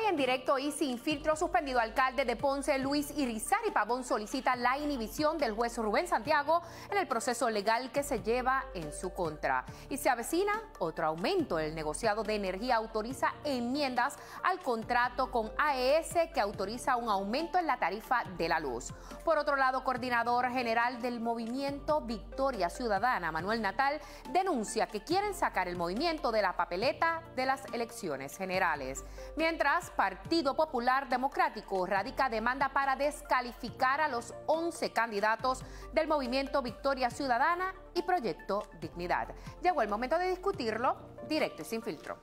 Hoy en directo y sin filtro, suspendido alcalde de Ponce, Luis Irizarry Pavón, solicita la inhibición del juez Rubén Santiago en el proceso legal que se lleva en su contra. Y se avecina otro aumento. El negociado de energía autoriza enmiendas al contrato con AES que autoriza un aumento en la tarifa de la luz. Por otro lado, coordinador general del movimiento Victoria Ciudadana, Manuel Natal, denuncia que quieren sacar el movimiento de la papeleta de las elecciones generales. Mientras, Partido Popular Democrático radica demanda para descalificar a los 11 candidatos del movimiento Victoria Ciudadana y Proyecto Dignidad. Llegó el momento de discutirlo directo y sin filtro.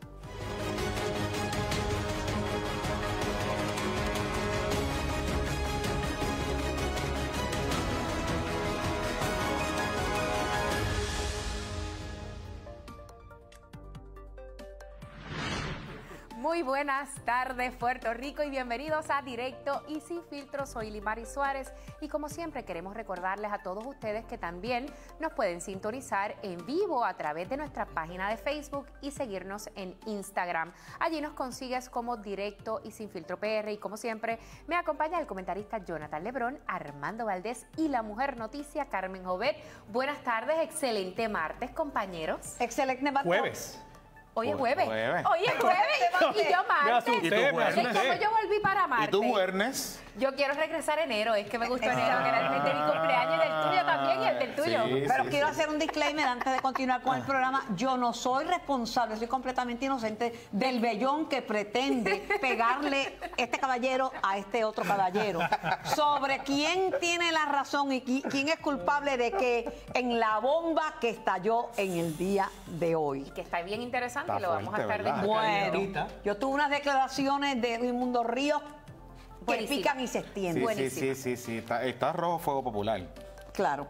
Muy buenas tardes, Puerto Rico, y bienvenidos a Directo y Sin Filtro. Soy Limari Suárez y como siempre queremos recordarles a todos ustedes que también nos pueden sintonizar en vivo a través de nuestra página de Facebook y seguirnos en Instagram. Allí nos consigues como Directo y Sin Filtro PR, y como siempre me acompaña el comentarista Jonathan Lebrón, Armando Valdés y la mujer noticia Carmen Jovet. Buenas tardes, excelente martes, compañeros. Excelente martes. Jueves. Hoy es jueves. Hoy es jueves. Y yo martes. ¿Y como yo volví para martes. ¿Y tú viernes? Yo quiero regresar enero. Es que me gustó enero, que era el mes de mi cumpleaños, y del tuyo también y el del tuyo. Sí, Pero quiero hacer un disclaimer antes de continuar con el programa. Yo no soy responsable, soy completamente inocente del vellón que pretende pegarle este caballero a este otro caballero. Sobre quién tiene la razón y quién es culpable de que en la bomba que estalló en el día de hoy. Que está bien interesante. Está y lo vamos a estar fuerte, discutiendo. Bueno, yo tuve unas declaraciones de Raimundo Ríos que Buenísima. pican y se extienden. Sí. Está rojo fuego popular. Claro.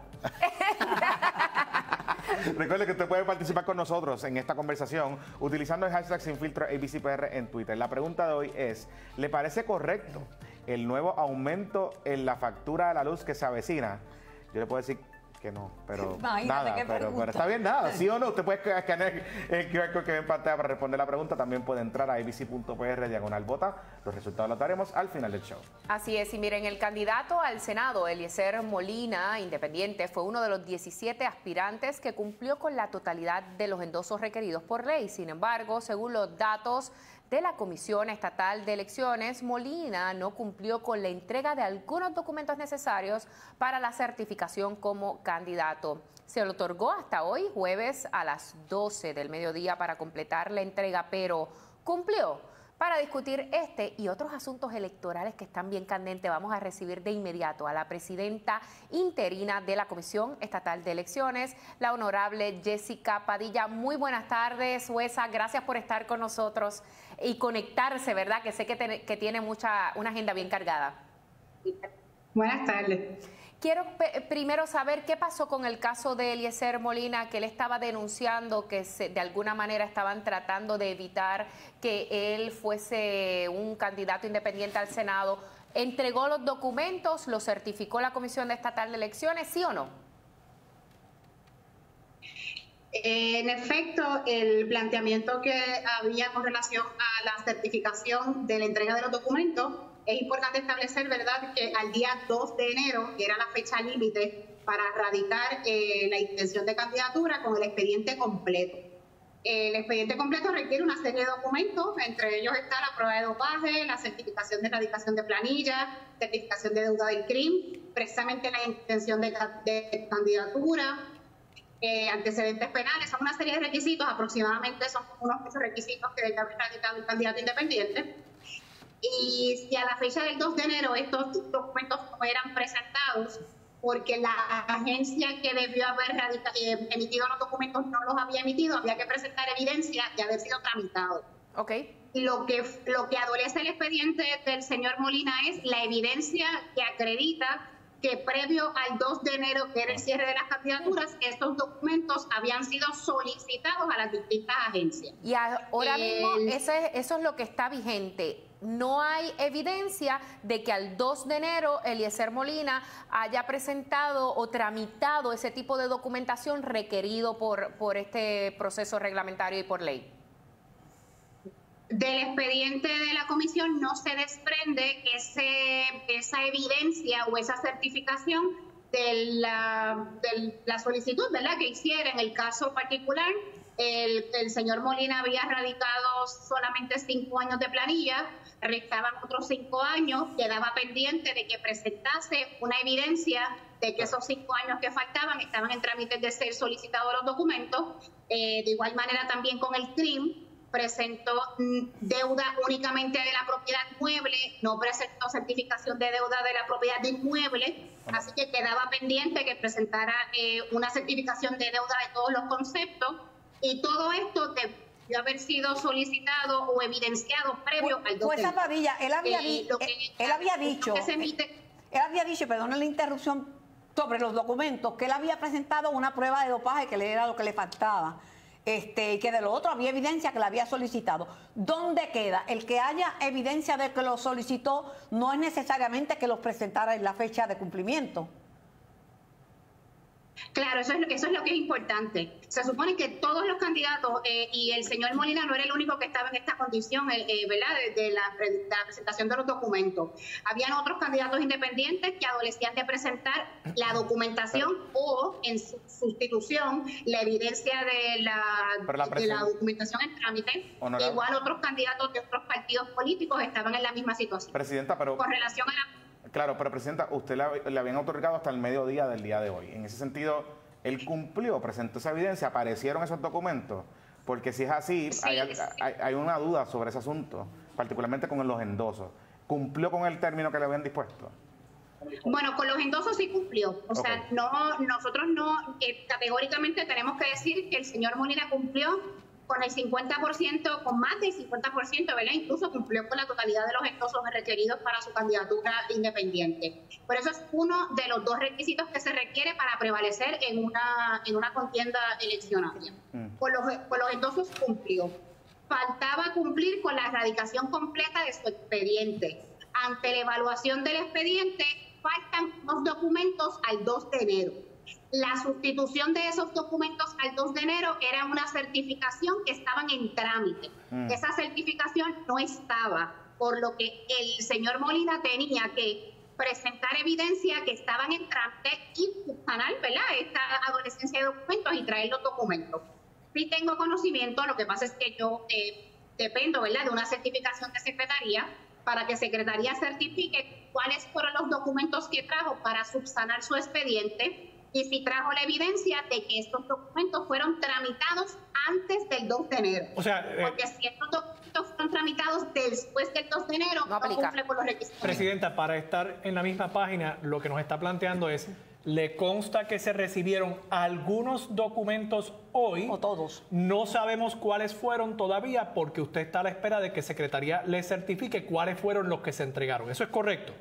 Recuerde que usted puede participar con nosotros en esta conversación utilizando el hashtag SinFiltro ABCPR en Twitter. La pregunta de hoy es, ¿le parece correcto el nuevo aumento en la factura de la luz que se avecina? Yo le puedo decir que no, pero Imagínate nada, qué pero pregunta. está bien, nada, sí o no. Usted puede escanear el QR code que ven en pantalla para responder la pregunta. También puede entrar a abc.pr/vota. Los resultados los daremos al final del show. Así es, y miren, el candidato al Senado, Eliezer Molina, independiente, fue uno de los 17 aspirantes que cumplió con la totalidad de los endosos requeridos por ley. Sin embargo, según los datos de la Comisión Estatal de Elecciones, Molina no cumplió con la entrega de algunos documentos necesarios para la certificación como candidato. Se le otorgó hasta hoy, jueves, a las 12 del mediodía para completar la entrega, pero ¿cumplió? Para discutir este y otros asuntos electorales que están bien candentes, vamos a recibir de inmediato a la presidenta interina de la Comisión Estatal de Elecciones, la honorable Jessica Padilla. Muy buenas tardes, jueza. Gracias por estar con nosotros y conectarse, ¿verdad? Que sé que tiene una agenda bien cargada. Buenas tardes. Quiero primero saber qué pasó con el caso de Eliezer Molina, que él estaba denunciando que de alguna manera estaban tratando de evitar que él fuese un candidato independiente al Senado. ¿Entregó los documentos? ¿Lo certificó la Comisión Estatal de Elecciones? ¿Sí o no? En efecto, el planteamiento que había con relación a la certificación de la entrega de los documentos, es importante establecer, ¿verdad?, que al día 2 de enero, que era la fecha límite para radicar la intención de candidatura con el expediente completo. El expediente completo requiere una serie de documentos, entre ellos está la prueba de dopaje, la certificación de erradicación de planilla, certificación de deuda del CRIM, precisamente la intención de candidatura, antecedentes penales. Son una serie de requisitos, aproximadamente son unos 8 requisitos que debe haber radicado un candidato independiente. Y si a la fecha del 2 de enero estos documentos no eran presentados porque la agencia que debió haber emitido los documentos no los había emitido, había que presentar evidencia de haber sido tramitado. Okay. Y lo que adolece el expediente del señor Molina es la evidencia que acredita que previo al 2 de enero, que era el cierre de las candidaturas, estos documentos habían sido solicitados a las distintas agencias. Y ahora mismo eso es lo que está vigente. No hay evidencia de que al 2 de enero Eliezer Molina haya presentado o tramitado ese tipo de documentación requerido por este proceso reglamentario y por ley. Del expediente de la comisión no se desprende esa evidencia o esa certificación de la solicitud, ¿verdad?, que hiciera. En el caso particular, el señor Molina había radicado solamente 5 años de planilla, restaban otros 5 años, quedaba pendiente de que presentase una evidencia de que esos 5 años que faltaban estaban en trámites de ser solicitados los documentos. De igual manera también con el CRIM, presentó deuda únicamente de la propiedad mueble, no presentó certificación de deuda de la propiedad de inmueble, así que quedaba pendiente que presentara una certificación de deuda de todos los conceptos, y todo esto debió haber sido solicitado o evidenciado previo al documento. Pues esa Padilla, él había dicho, perdón la interrupción, sobre los documentos, que él había presentado una prueba de dopaje que era lo que le faltaba. Y que de lo otro había evidencia que la había solicitado. ¿Dónde queda? El que haya evidencia de que lo solicitó no es necesariamente que los presentara en la fecha de cumplimiento. Claro, eso es lo que es importante. Se supone que todos los candidatos, y el señor Molina no era el único que estaba en esta condición, ¿verdad?, de la presentación de los documentos. Habían otros candidatos independientes que adolecían de presentar la documentación o, en sustitución, la evidencia de la documentación en trámite. Honorable. Igual otros candidatos de otros partidos políticos estaban en la misma situación. Presidenta, pero... Con relación a la... Claro, pero Presidenta, usted le habían otorgado hasta el mediodía del día de hoy. En ese sentido, él cumplió, presentó esa evidencia, aparecieron esos documentos, porque si es así, sí, hay una duda sobre ese asunto, particularmente con los endosos. ¿Cumplió con el término que le habían dispuesto? Bueno, con los endosos sí cumplió. O sea, nosotros no, categóricamente tenemos que decir que el señor Molina cumplió con el 50%, con más del 50%, ¿verdad? Incluso cumplió con la totalidad de los endosos requeridos para su candidatura independiente. Por eso es uno de los 2 requisitos que se requiere para prevalecer en una contienda eleccionaria. Por los endosos cumplió. Faltaba cumplir con la erradicación completa de su expediente. Ante la evaluación del expediente, faltan 2 documentos al 2 de enero. La sustitución de esos documentos al 2 de enero era una certificación que estaban en trámite. Esa certificación no estaba, por lo que el señor Molina tenía que presentar evidencia que estaban en trámite y subsanar, ¿verdad?, esta adolescencia de documentos y traer los documentos. Sí tengo conocimiento, lo que pasa es que yo dependo, ¿verdad?, de una certificación de secretaría para que secretaría certifique cuáles fueron los documentos que trajo para subsanar su expediente, y si trajo la evidencia de que estos documentos fueron tramitados antes del 2 de enero. O sea, porque si estos documentos fueron tramitados después del 2 de enero, no cumple con los requisitos. Presidenta, para estar en la misma página, lo que nos está planteando es, ¿le consta que se recibieron algunos documentos hoy? ¿O todos? No sabemos cuáles fueron todavía, porque usted está a la espera de que Secretaría le certifique cuáles fueron los que se entregaron. ¿Eso es correcto?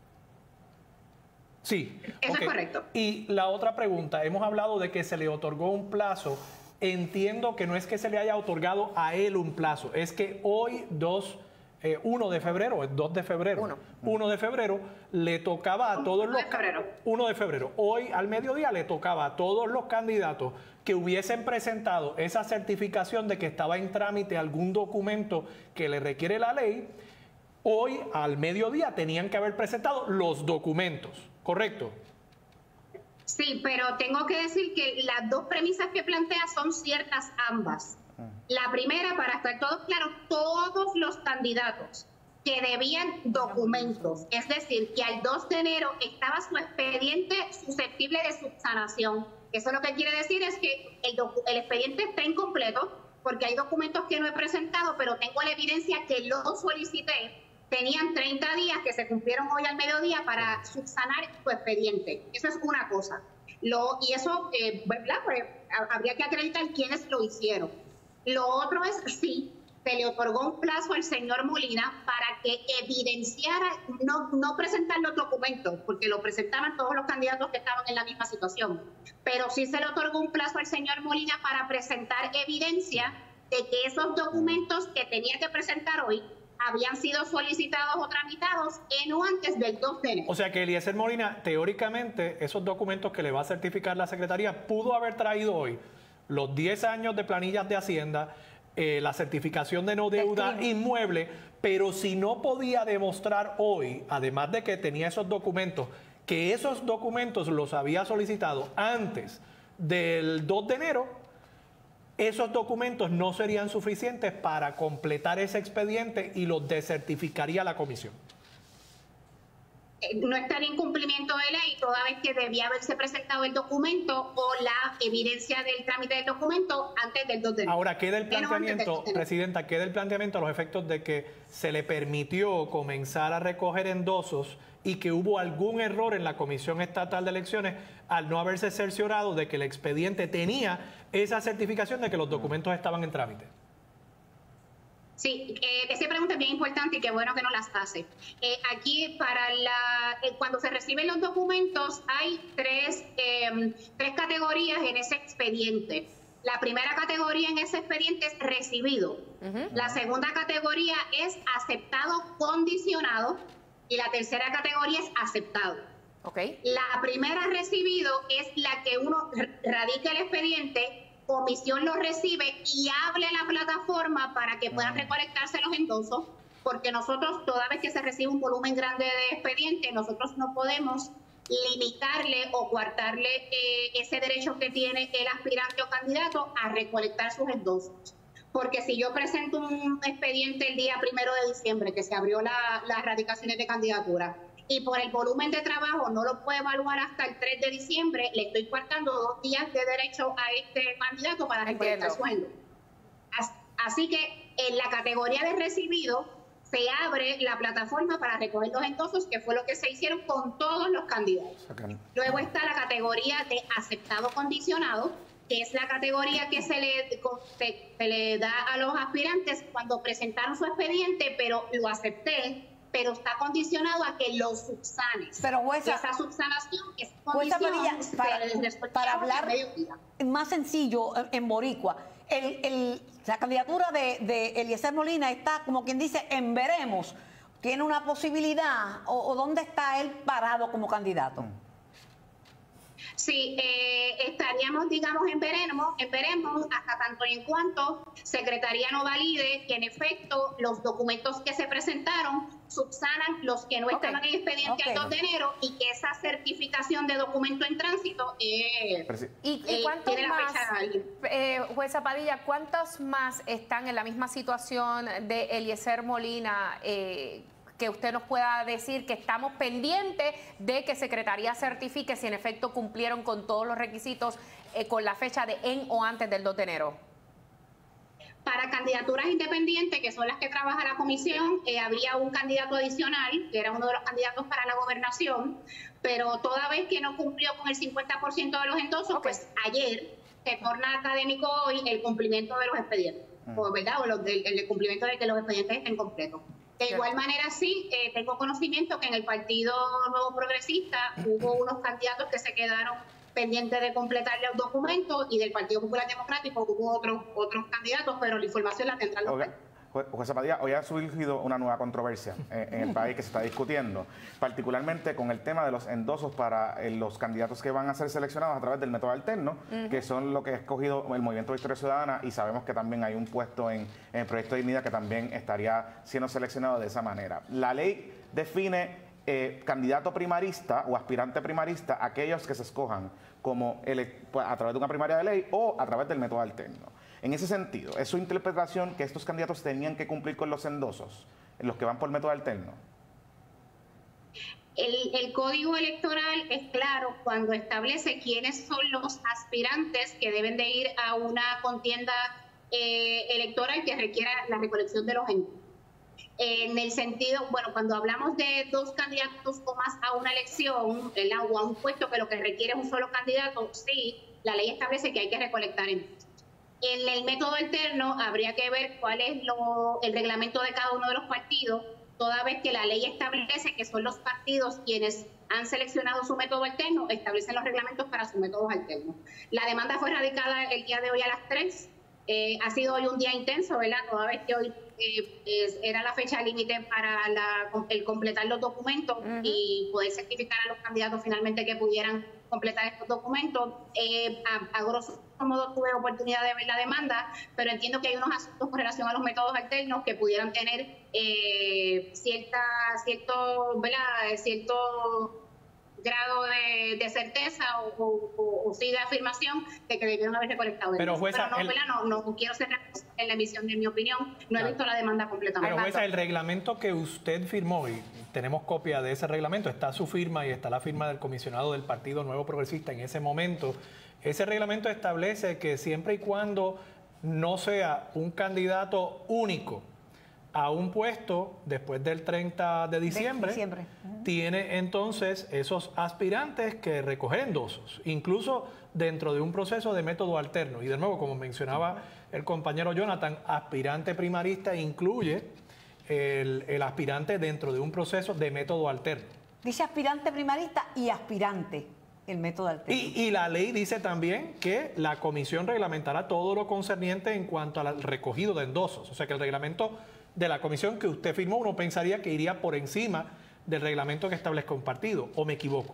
Sí. Eso es correcto. Y la otra pregunta, hemos hablado de que se le otorgó un plazo. Entiendo que no es que se le haya otorgado a él un plazo, es que hoy 1 de febrero, 2 de febrero, 1 de febrero, le tocaba a todos los... 1 de febrero. Hoy al mediodía le tocaba a todos los candidatos que hubiesen presentado esa certificación de que estaba en trámite algún documento que le requiere la ley. Hoy al mediodía tenían que haber presentado los documentos. ¿Correcto? Sí, pero tengo que decir que las 2 premisas que plantea son ciertas ambas. La primera, para estar todos claros, todos los candidatos que debían documentos, es decir, que al 2 de enero estaba su expediente susceptible de subsanación. Eso lo que quiere decir es que el expediente está incompleto porque hay documentos que no he presentado, pero tengo la evidencia que lo solicité. Tenían 30 días que se cumplieron hoy al mediodía para subsanar su expediente. Eso es una cosa. Y eso, ¿verdad? Pues, habría que acreditar quiénes lo hicieron. Lo otro es, sí, se le otorgó un plazo al señor Molina para que evidenciara, no presentar los documentos, porque lo presentaban todos los candidatos que estaban en la misma situación, pero sí se le otorgó un plazo al señor Molina para presentar evidencia de que esos documentos que tenía que presentar hoy habían sido solicitados o tramitados en o antes del 2 de enero. O sea que Eliezer Molina, teóricamente, esos documentos que le va a certificar la Secretaría, pudo haber traído hoy los 10 años de planillas de Hacienda, la certificación de no deuda inmueble, pero si no podía demostrar hoy, además de que tenía esos documentos, que esos documentos los había solicitado antes del 2 de enero, esos documentos no serían suficientes para completar ese expediente y los desertificaría la comisión. No estaría en cumplimiento de ley toda vez que debía haberse presentado el documento o la evidencia del trámite del documento antes del 2 de enero. Ahora, queda el planteamiento, Presidenta, queda el planteamiento a los efectos de que se le permitió comenzar a recoger endosos y que hubo algún error en la Comisión Estatal de Elecciones al no haberse cerciorado de que el expediente tenía esa certificación de que los documentos estaban en trámite. Sí, esa pregunta es bien importante y qué bueno que nos las hace. Aquí, cuando se reciben los documentos, hay tres categorías en ese expediente. La primera categoría en ese expediente es recibido. La segunda categoría es aceptado condicionado y la tercera categoría es aceptado. Okay. La primera recibido es la que uno radica el expediente, comisión lo recibe y hable a la plataforma para que puedan recolectarse los endosos, porque nosotros, toda vez que se recibe un volumen grande de expediente, nosotros no podemos limitarle o coartarle ese derecho que tiene el aspirante o candidato a recolectar sus endosos. Porque si yo presento un expediente el día 1 de diciembre, que se abrió las radicaciones de candidatura, y por el volumen de trabajo no lo puedo evaluar hasta el 3 de diciembre, le estoy coartando 2 días de derecho a este candidato para recolectar su endoso. Así que en la categoría de recibido se abre la plataforma para recoger los endosos, que fue lo que se hicieron con todos los candidatos. Luego está la categoría de aceptado condicionado, que es la categoría que se le da a los aspirantes cuando presentaron su expediente, pero lo acepté, pero está condicionado a que lo subsanes. Pero jueza, esa subsanación es jueza Padilla, para hablar mediodía. más sencillo en boricua, la candidatura de Eliezer Molina está, como quien dice, en veremos. ¿Tiene una posibilidad o dónde está él parado como candidato? Sí, estaríamos, digamos, en veremos hasta tanto y en cuanto Secretaría no valide que en efecto los documentos que se presentaron subsanan los que no estaban en expediente al 2 de enero y que esa certificación de documento en tránsito ¿Y cuántos tiene la más, fecha jueza Padilla, cuántos más están en la misma situación de Eliezer Molina, que usted nos pueda decir que estamos pendientes de que Secretaría certifique si en efecto cumplieron con todos los requisitos con la fecha de en o antes del 2 de enero? Para candidaturas independientes, que son las que trabaja la comisión, habría un candidato adicional, que era uno de los candidatos para la gobernación, pero toda vez que no cumplió con el 50% de los endosos, pues ayer se torna académico hoy el cumplimiento de los expedientes, ¿verdad? O el cumplimiento de que los expedientes estén completos. De igual manera, sí, tengo conocimiento que en el Partido Nuevo Progresista hubo unos candidatos que se quedaron pendientes de completar los documentos y del Partido Popular Democrático hubo otros candidatos, pero la información la tendrán los Jueza Padilla, hoy ha surgido una nueva controversia en el país que se está discutiendo, particularmente con el tema de los endosos para los candidatos que van a ser seleccionados a través del método alterno, que son lo que ha escogido el Movimiento Victoria Ciudadana, y sabemos que también hay un puesto en el Proyecto de Dignidad que también estaría siendo seleccionado de esa manera. La ley define candidato primarista o aspirante primarista aquellos que se escojan como a través de una primaria de ley o a través del método alterno. En ese sentido, ¿es su interpretación que estos candidatos tenían que cumplir con los endosos, los que van por método alterno? El código electoral es claro cuando establece quiénes son los aspirantes que deben de ir a una contienda electoral que requiera la recolección de los endosos. En el sentido, bueno, cuando hablamos de 2 candidatos o más a una elección, o a un puesto que lo que requiere es un solo candidato, sí, la ley establece que hay que recolectar endosos. En el método alterno habría que ver cuál es el reglamento de cada uno de los partidos, toda vez que la ley establece que son los partidos quienes han seleccionado su método alterno, establecen los reglamentos para sus métodos alternos. La demanda fue radicada el día de hoy a las 3. Ha sido hoy un día intenso, ¿verdad? Toda vez que hoy era la fecha límite para el completar los documentos y poder certificar a los candidatos finalmente que pudieran completar estos documentos. A grosso modo tuve oportunidad de ver la demanda, pero entiendo que hay unos asuntos con relación a los métodos alternos que pudieran tener cierto grado de certeza o sí de afirmación de que debieron haber recolectado. Pero jueza, no quiero ser en la emisión de mi opinión, no he visto la demanda completamente. Pero jueza, el reglamento que usted firmó, y tenemos copia de ese reglamento, está su firma y está la firma del comisionado del Partido Nuevo Progresista en ese momento. Ese reglamento establece que siempre y cuando no sea un candidato único a un puesto después del 30 de diciembre, tiene entonces esos aspirantes que recoger endosos, incluso dentro de un proceso de método alterno. Y de nuevo, como mencionaba el compañero Jonathan, aspirante primarista incluye el aspirante dentro de un proceso de método alterno. Dice aspirante primarista y aspirante. El método alterno. Y la ley dice también que la comisión reglamentará todo lo concerniente en cuanto al recogido de endosos. O sea que el reglamento de la comisión que usted firmó, uno pensaría que iría por encima del reglamento que establezca un partido, ¿o me equivoco?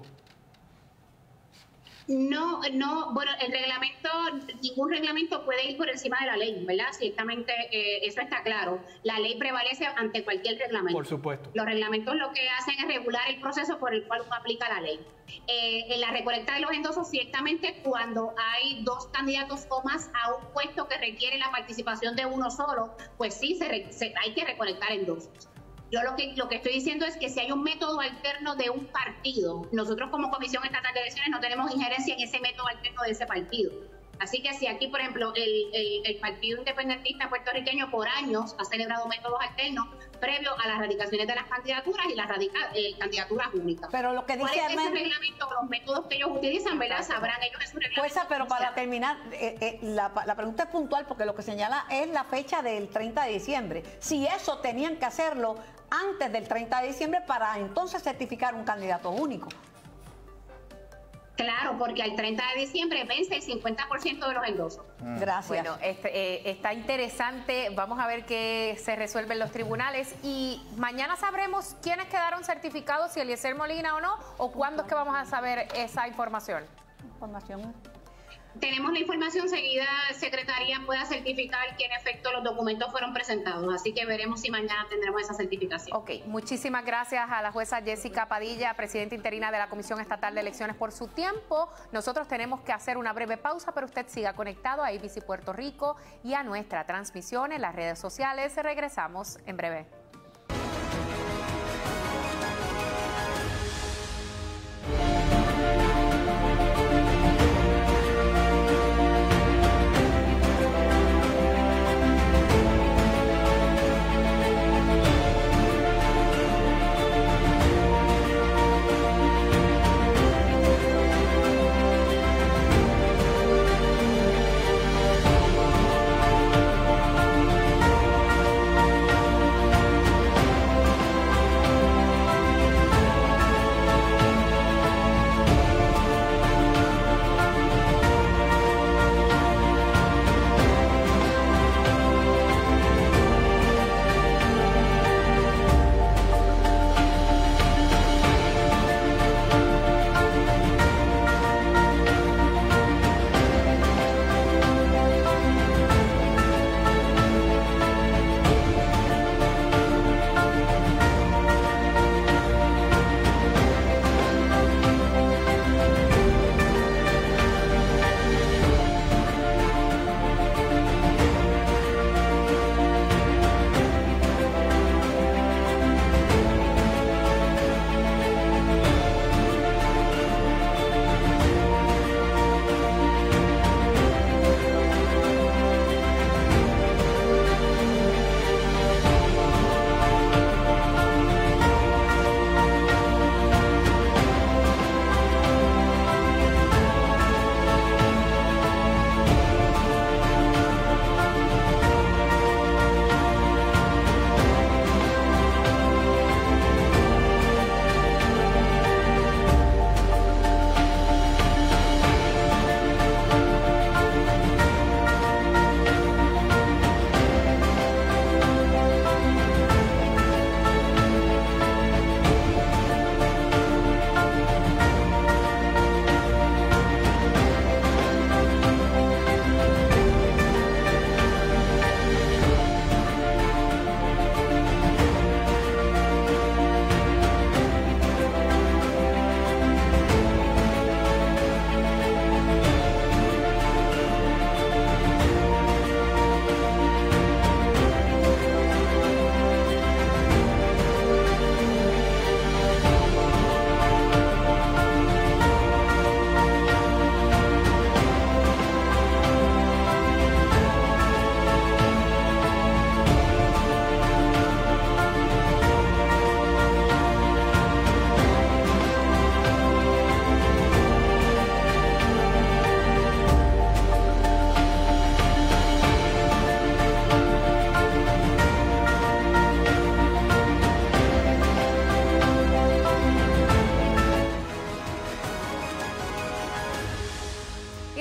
No, bueno, el reglamento, ningún reglamento puede ir por encima de la ley, ¿verdad? Ciertamente eso está claro. La ley prevalece ante cualquier reglamento. Por supuesto. Los reglamentos lo que hacen es regular el proceso por el cual uno aplica la ley. En la recolecta de los endosos, ciertamente cuando hay dos candidatos o más a un puesto que requiere la participación de uno solo, pues sí, hay que recolectar endosos. Yo lo que estoy diciendo es que si hay un método alterno de un partido, nosotros como Comisión Estatal de Elecciones no tenemos injerencia en ese método alterno de ese partido. Así que si aquí, por ejemplo, el Partido Independentista Puertorriqueño por años ha celebrado métodos alternos previo a las radicaciones de las candidaturas y las candidaturas únicas. Pero lo que dice ¿cuál es ese reglamento? Los métodos que ellos utilizan, ¿verdad? Sabrán ellos en su reglamento. Pues, pero para terminar, la pregunta es puntual porque lo que señala es la fecha del 30 de diciembre. Si eso tenían que hacerlo antes del 30 de diciembre para entonces certificar un candidato único. Claro, porque al 30 de diciembre vence el 50% de los endosos. Gracias. Bueno, está interesante. Vamos a ver qué se resuelve en los tribunales. Y mañana sabremos quiénes quedaron certificados, si Eliezer Molina o no, o cuándo es que vamos a saber esa información. Tenemos la información, seguida Secretaría pueda certificar que en efecto los documentos fueron presentados, así que veremos si mañana tendremos esa certificación. Ok, muchísimas gracias a la jueza Jessica Padilla, presidenta interina de la Comisión Estatal de Elecciones, por su tiempo. Nosotros tenemos que hacer una breve pausa, pero usted siga conectado a ABC Puerto Rico y a nuestra transmisión en las redes sociales. Regresamos en breve.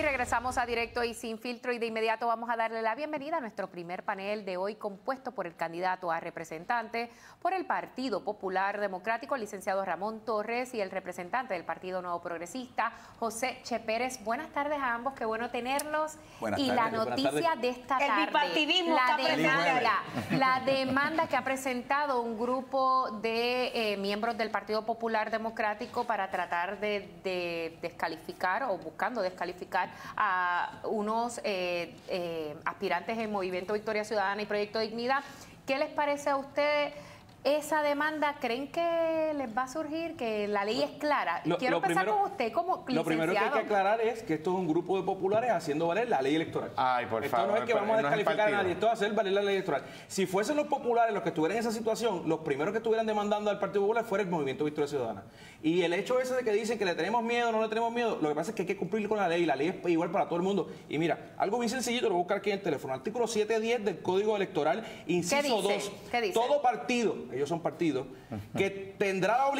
Y regresamos a Directo y Sin Filtro y de inmediato vamos a darle la bienvenida a nuestro primer panel de hoy compuesto por el candidato a representante por el Partido Popular Democrático, el licenciado Ramón Torres, y el representante del Partido Nuevo Progresista, José Che Pérez. Buenas tardes a ambos, qué bueno tenerlos. Buenas y tardes. la noticia de esta tarde, El bipartidismo la demanda que ha presentado un grupo de miembros del Partido Popular Democrático para tratar de descalificar o buscando descalificar a unos aspirantes en Movimiento Victoria Ciudadana y Proyecto Dignidad. ¿Qué les parece a ustedes esa demanda? ¿Creen que les va a surgir, que la ley es clara? Quiero empezar con usted como licenciado. Lo primero que hay que aclarar es que esto es un grupo de populares haciendo valer la ley electoral. Ay, por esto favor, no es que vamos a descalificar a nadie, esto es hacer valer la ley electoral. Si fuesen los populares los que estuvieran en esa situación, los primeros que estuvieran demandando al Partido Popular fuera el Movimiento Victoria Ciudadana. Y el hecho ese de que dicen que le tenemos miedo o no le tenemos miedo, lo que pasa es que hay que cumplir con la ley es igual para todo el mundo. Y mira, algo bien sencillito, lo voy a buscar aquí en el teléfono. Artículo 710 del Código Electoral, inciso 2. ¿Qué dice? Todo partido, ellos son partidos, que tendrá la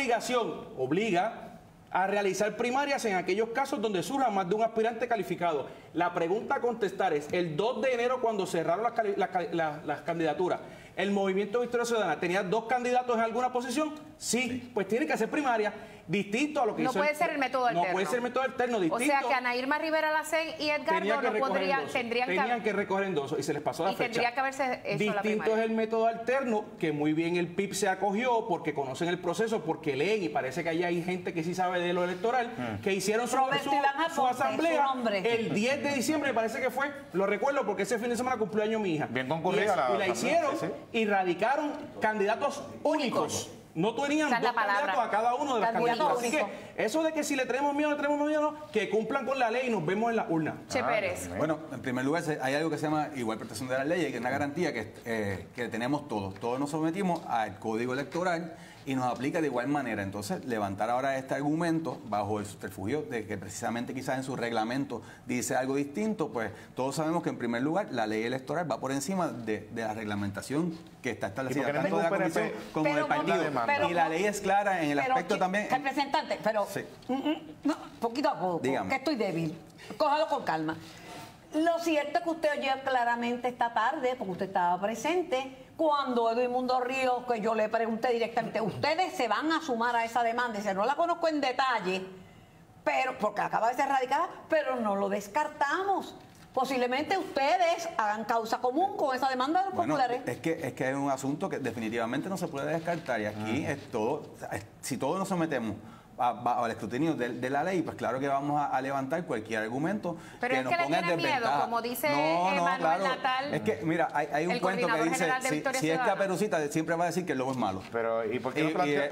obliga a realizar primarias en aquellos casos donde surja más de un aspirante calificado. La pregunta a contestar es, el 2 de enero cuando cerraron las candidaturas, ¿el Movimiento Victoria Ciudadana tenía 2 candidatos en alguna posición? Sí, pues tiene que hacer primaria, distinto a lo que hizo... No puede ser el método alterno. No puede ser el método alterno, distinto. O sea que Ana Irma Rivera Lacén y Edgardo no tenían que recoger endosos y se les pasó la fecha. Tendría que haberse hecho la primaria. Distinto es el método alterno, que muy bien el PIB se acogió porque conocen el proceso, porque leen y parece que allá hay gente que sí sabe de lo electoral, que hicieron su asamblea el 10 de diciembre, me parece que fue, lo recuerdo porque ese fin de semana cumplió año mi hija. Bien concurrida y la hicieron y radicaron candidatos únicos. No tenían 2 candidatos a cada uno de las candidaturas. Así que eso de que si le tenemos miedo, que cumplan con la ley y nos vemos en la urna. Che Pérez. Bueno, en primer lugar, hay algo que se llama igual protección de la ley, que es una garantía que tenemos todos. Todos nos sometimos al Código Electoral y nos aplica de igual manera. Entonces, levantar ahora este argumento bajo el subterfugio de que precisamente quizás en su reglamento dice algo distinto, pues todos sabemos que en primer lugar la ley electoral va por encima de la reglamentación que está establecida tanto de la Comisión como del partido. Y la ley es clara en el aspecto también... Representante, pero sí. No, poquito a poco, dígame, que estoy débil. Cójalo con calma. Lo cierto es que usted oyó claramente esta tarde, porque usted estaba presente, cuando Edmundo Ríos, que yo le pregunté directamente, ¿ustedes se van a sumar a esa demanda? Dice, no la conozco en detalle, pero porque acaba de ser radicada, pero no lo descartamos. Posiblemente ustedes hagan causa común con esa demanda de los populares. Es que es un asunto que definitivamente no se puede descartar, y aquí es todo, si todos nos sometemos al escrutinio de la ley, pues claro que vamos a levantar cualquier argumento pero que nos ponga en desventaja. Miedo, como dice Manuel Natal. Es que, mira, hay un cuento que dice, si es Caperucita, siempre va a decir que el lobo es malo. Pero, ¿y por qué no plantea?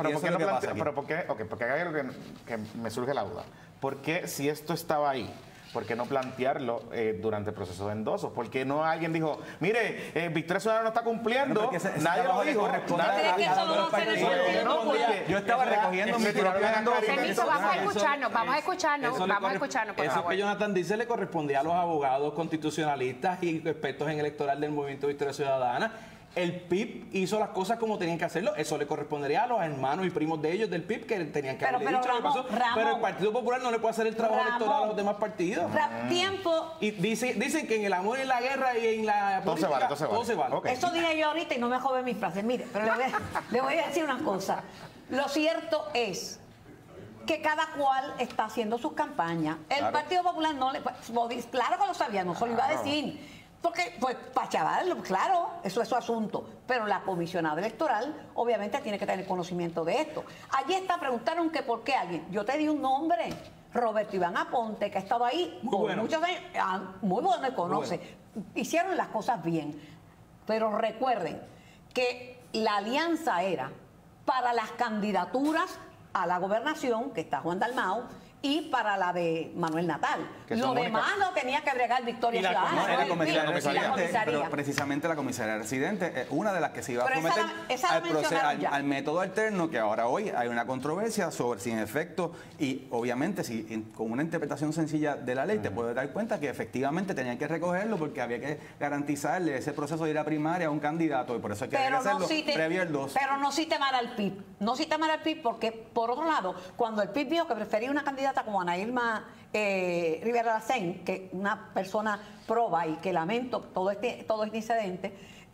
Porque hay algo que me surge la duda. ¿Por qué, si esto estaba ahí, por qué no plantearlo durante el proceso de endosos? ¿Por qué no alguien dijo, mire, Victoria Ciudadana no está cumpliendo? Nadie lo dijo. Yo estaba recogiendo mi propia Permiso, vamos a escucharnos, por eso favor. que Jonathan dice le correspondía a los abogados constitucionalistas y expertos en electoral del Movimiento Victoria Ciudadana. El PIB hizo las cosas como tenían que hacerlo. Eso le correspondería a los hermanos y primos de ellos del PIB que tenían que haberle dicho lo que pasó. Pero el Partido Popular no le puede hacer el trabajo electoral a los demás partidos. Tiempo. Y dicen que en el amor, en la guerra y en la política, todo se vale. Okay. Eso dije yo ahorita y no me joven mis frases. Mire, pero le voy a decir una cosa. Lo cierto es que cada cual está haciendo sus campañas. El Partido Popular no le... Claro que lo sabía, no se lo iba a decir. Porque, pues, para chaval, claro, eso es su asunto. Pero la comisionada electoral, obviamente, tiene que tener conocimiento de esto. Allí preguntaron que por qué alguien. Yo te di un nombre, Roberto Iván Aponte, que ha estado ahí muchos años. Muy bueno, me conoce. Hicieron las cosas bien. Pero recuerden que la alianza era para las candidaturas a la gobernación, que está Juan Dalmau, y para la de Manuel Natal. Lo demás lo tenía que bregar Victoria Ciudadana. Pero precisamente la comisaría residente es una de las que se iba a someter al método alterno, que ahora hoy hay una controversia sobre si en efecto, y obviamente si con una interpretación sencilla de la ley te puedes dar cuenta que efectivamente tenían que recogerlo porque había que garantizarle ese proceso de ir a primaria a un candidato, y por eso hay que hacerlo previo al 2. Pero no cite mal al PIB. No cite mal al PIB porque, por otro lado, cuando el PIB dijo que prefería una candidatura candidata como Ana Irma Rivera Lacén, que es una persona proba y que lamento todo este incidente,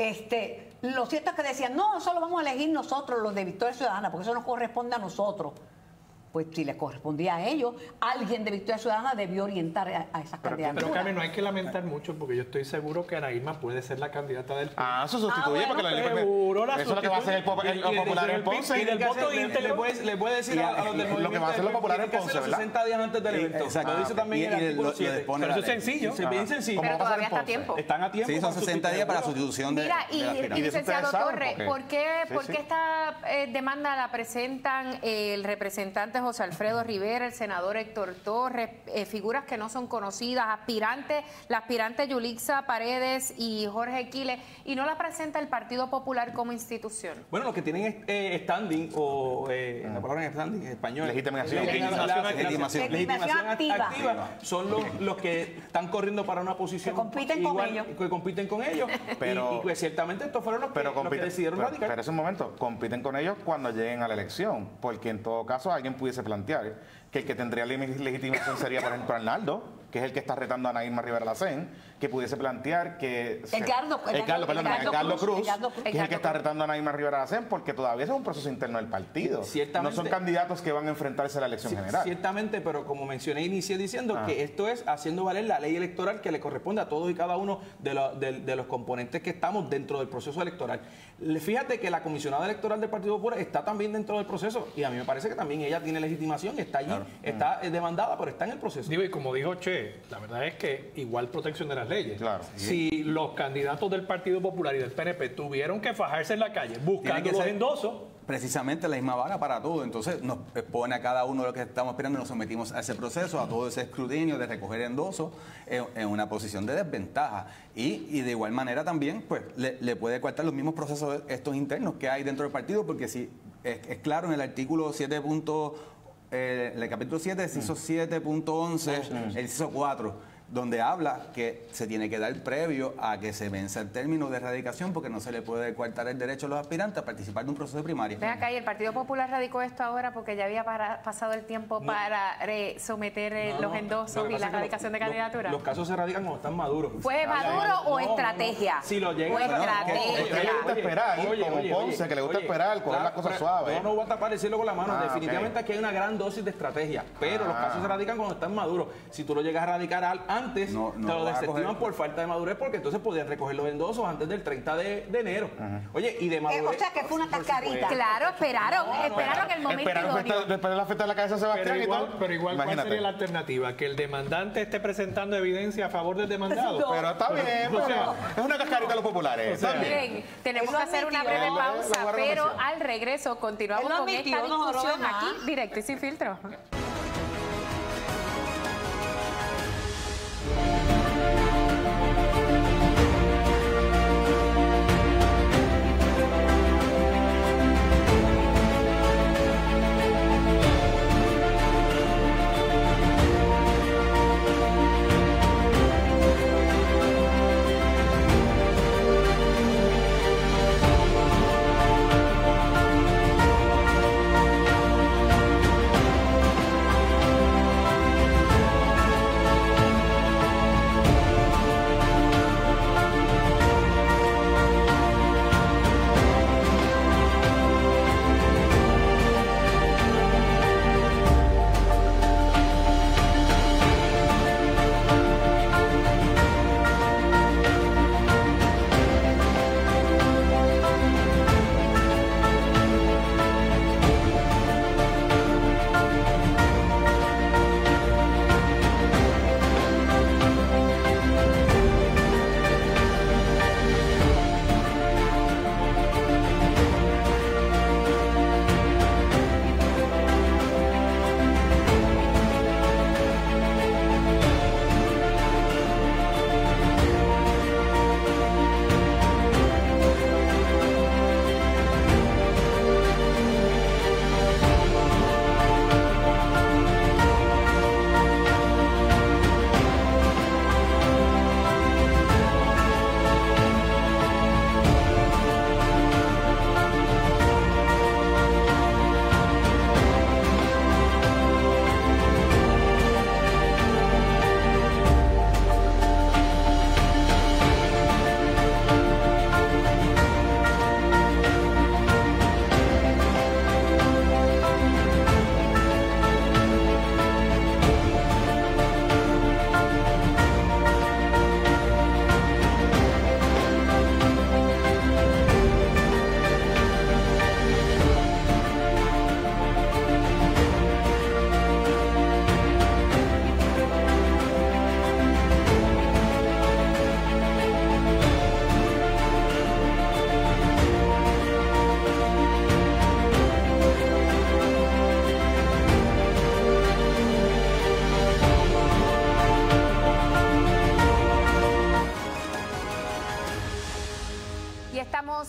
lo cierto es que decían, no, eso lo vamos a elegir nosotros, los de Victoria Ciudadana, porque eso nos corresponde a nosotros. Pues si les correspondía a ellos, alguien de Victoria Ciudadana debió orientar a esas candidaturas. Pero Carmen, no hay que lamentar mucho porque yo estoy seguro que Ana Irma puede ser la candidata del PIB. Eso sustituye porque seguro la eso es lo que va a hacer el popular en Ponce. Y del voto íntegro. Le puede decir a los del movimiento. Lo que va a hacer los populares en Ponce, ¿verdad? 60 días antes del evento. Exacto. Lo dice también en el artículo 7. Pero eso es sencillo. Es bien sencillo. Pero todavía está a tiempo. Están a tiempo. Sí, son 60 días para sustitución de Mira, del aspirante. y licenciado Torres, ¿por qué Sí. esta demanda la presentan el representante José Alfredo Rivera, el senador Héctor Torres, figuras que no son conocidas, la aspirante Yulixa Paredes y Jorge Quiles, y no la presenta el Partido Popular como institución? Bueno, los que tienen standing, o la palabra en standing en español. Legitimación. Legitimación activa. Son los que están corriendo para una posición. Que compiten con ellos. Que compiten con ellos. Pero- y pues ciertamente estos fueron los que decidieron radicar. Pero es un momento, compiten con ellos cuando lleguen a la elección, porque en todo caso alguien pudiese plantear que el que tendría legitimación sería, por ejemplo, Arnaldo, que es el que está retando a Ana Irma Rivera Lacén, que pudiese plantear que... Edgardo Cruz, que es el que está Cruz. retando a Ana Irma Rivera Lacén, porque todavía es un proceso interno del partido. Ciertamente. No son candidatos que van a enfrentarse a la elección general. Ciertamente, pero como mencioné, inicié diciendo que esto es haciendo valer la ley electoral que le corresponde a todos y cada uno de los componentes que estamos dentro del proceso electoral. Fíjate que la comisionada electoral del Partido Popular está también dentro del proceso y a mí me parece que también ella tiene legitimación, está allí, está demandada, pero está en el proceso. Digo, y como dijo Che, la verdad es que igual protección de las leyes. Claro. Si los candidatos del Partido Popular y del PNP tuvieron que fajarse en la calle buscando que los ser- endosos, Precisamente la misma vara para todo. Entonces nos expone a cada uno de los que estamos esperando, nos sometimos a ese proceso, a todo ese escrutinio de recoger endosos en una posición de desventaja. Y de igual manera también pues le puede cortar los mismos procesos estos internos que hay dentro del partido, porque si es claro en el artículo 7. El capítulo 7, inciso 7.11, el inciso 4, donde habla que se tiene que dar previo a que se venza el término de erradicación, porque no se le puede coartar el derecho a los aspirantes a participar de un proceso de primaria. Ven acá, y el Partido Popular radicó esto ahora porque ya había pasado el tiempo para someter los endosos y la erradicación de candidatura. Los casos se radican cuando están maduros. ¿Fue maduro o estrategia? Si lo llegan o a- estrategia. Es que le gusta esperar, como Ponce, que le gusta esperar, coger las cosas suaves. No voy a tapar decirlo con la mano. Definitivamente ok. aquí hay una gran dosis de estrategia, pero los casos se radican cuando están maduros. Si tú lo llegas a radicar antes, No te lo lo vas a desestiman coger. por falta de madurez, porque entonces podían recoger los endosos antes del 30 de enero. Oye, y de madurez... O sea que fue una cascarita. Claro, esperaron el momento idóneo. Después de la fiesta de la cabeza de Sebastián y todo. pero igual ¿cuál Imagínate. sería la alternativa? ¿Que el demandante esté presentando evidencia a favor del demandado? Pero está bien, o sea, es una cascarita a los populares. sea, está bien. Miren, tenemos Él que lo hacer una admitió. breve Él lo pausa, guarda pero mención. al regreso continuamos Él lo con admitió, esta no robó discusión nada. aquí, directo y sin filtro.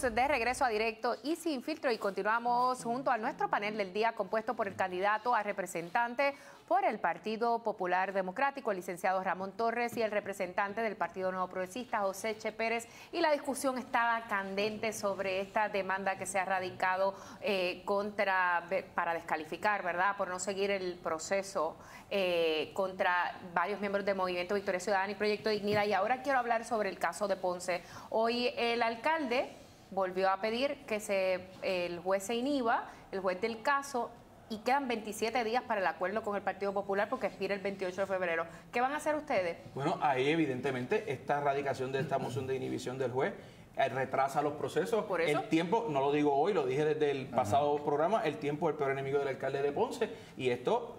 de regreso a Directo y Sin Filtro y continuamos junto a nuestro panel del día compuesto por el candidato a representante por el Partido Popular Democrático, el licenciado Ramón Torres, y el representante del Partido Nuevo Progresista, José Che Pérez. Y la discusión estaba candente sobre esta demanda que se ha radicado para descalificar, ¿verdad?, por no seguir el proceso contra varios miembros del Movimiento Victoria Ciudadana y Proyecto Dignidad. Y ahora quiero hablar sobre el caso de Ponce. Hoy el alcalde volvió a pedir que el juez se inhiba, el juez del caso, y quedan 27 días para el acuerdo con el Partido Popular porque expira el 28 de febrero. ¿Qué van a hacer ustedes? Bueno, ahí evidentemente esta radicación de esta moción de inhibición del juez retrasa los procesos. ¿Por eso? El tiempo, no lo digo hoy, lo dije desde el pasado programa, el tiempo es el peor enemigo del alcalde de Ponce, y esto,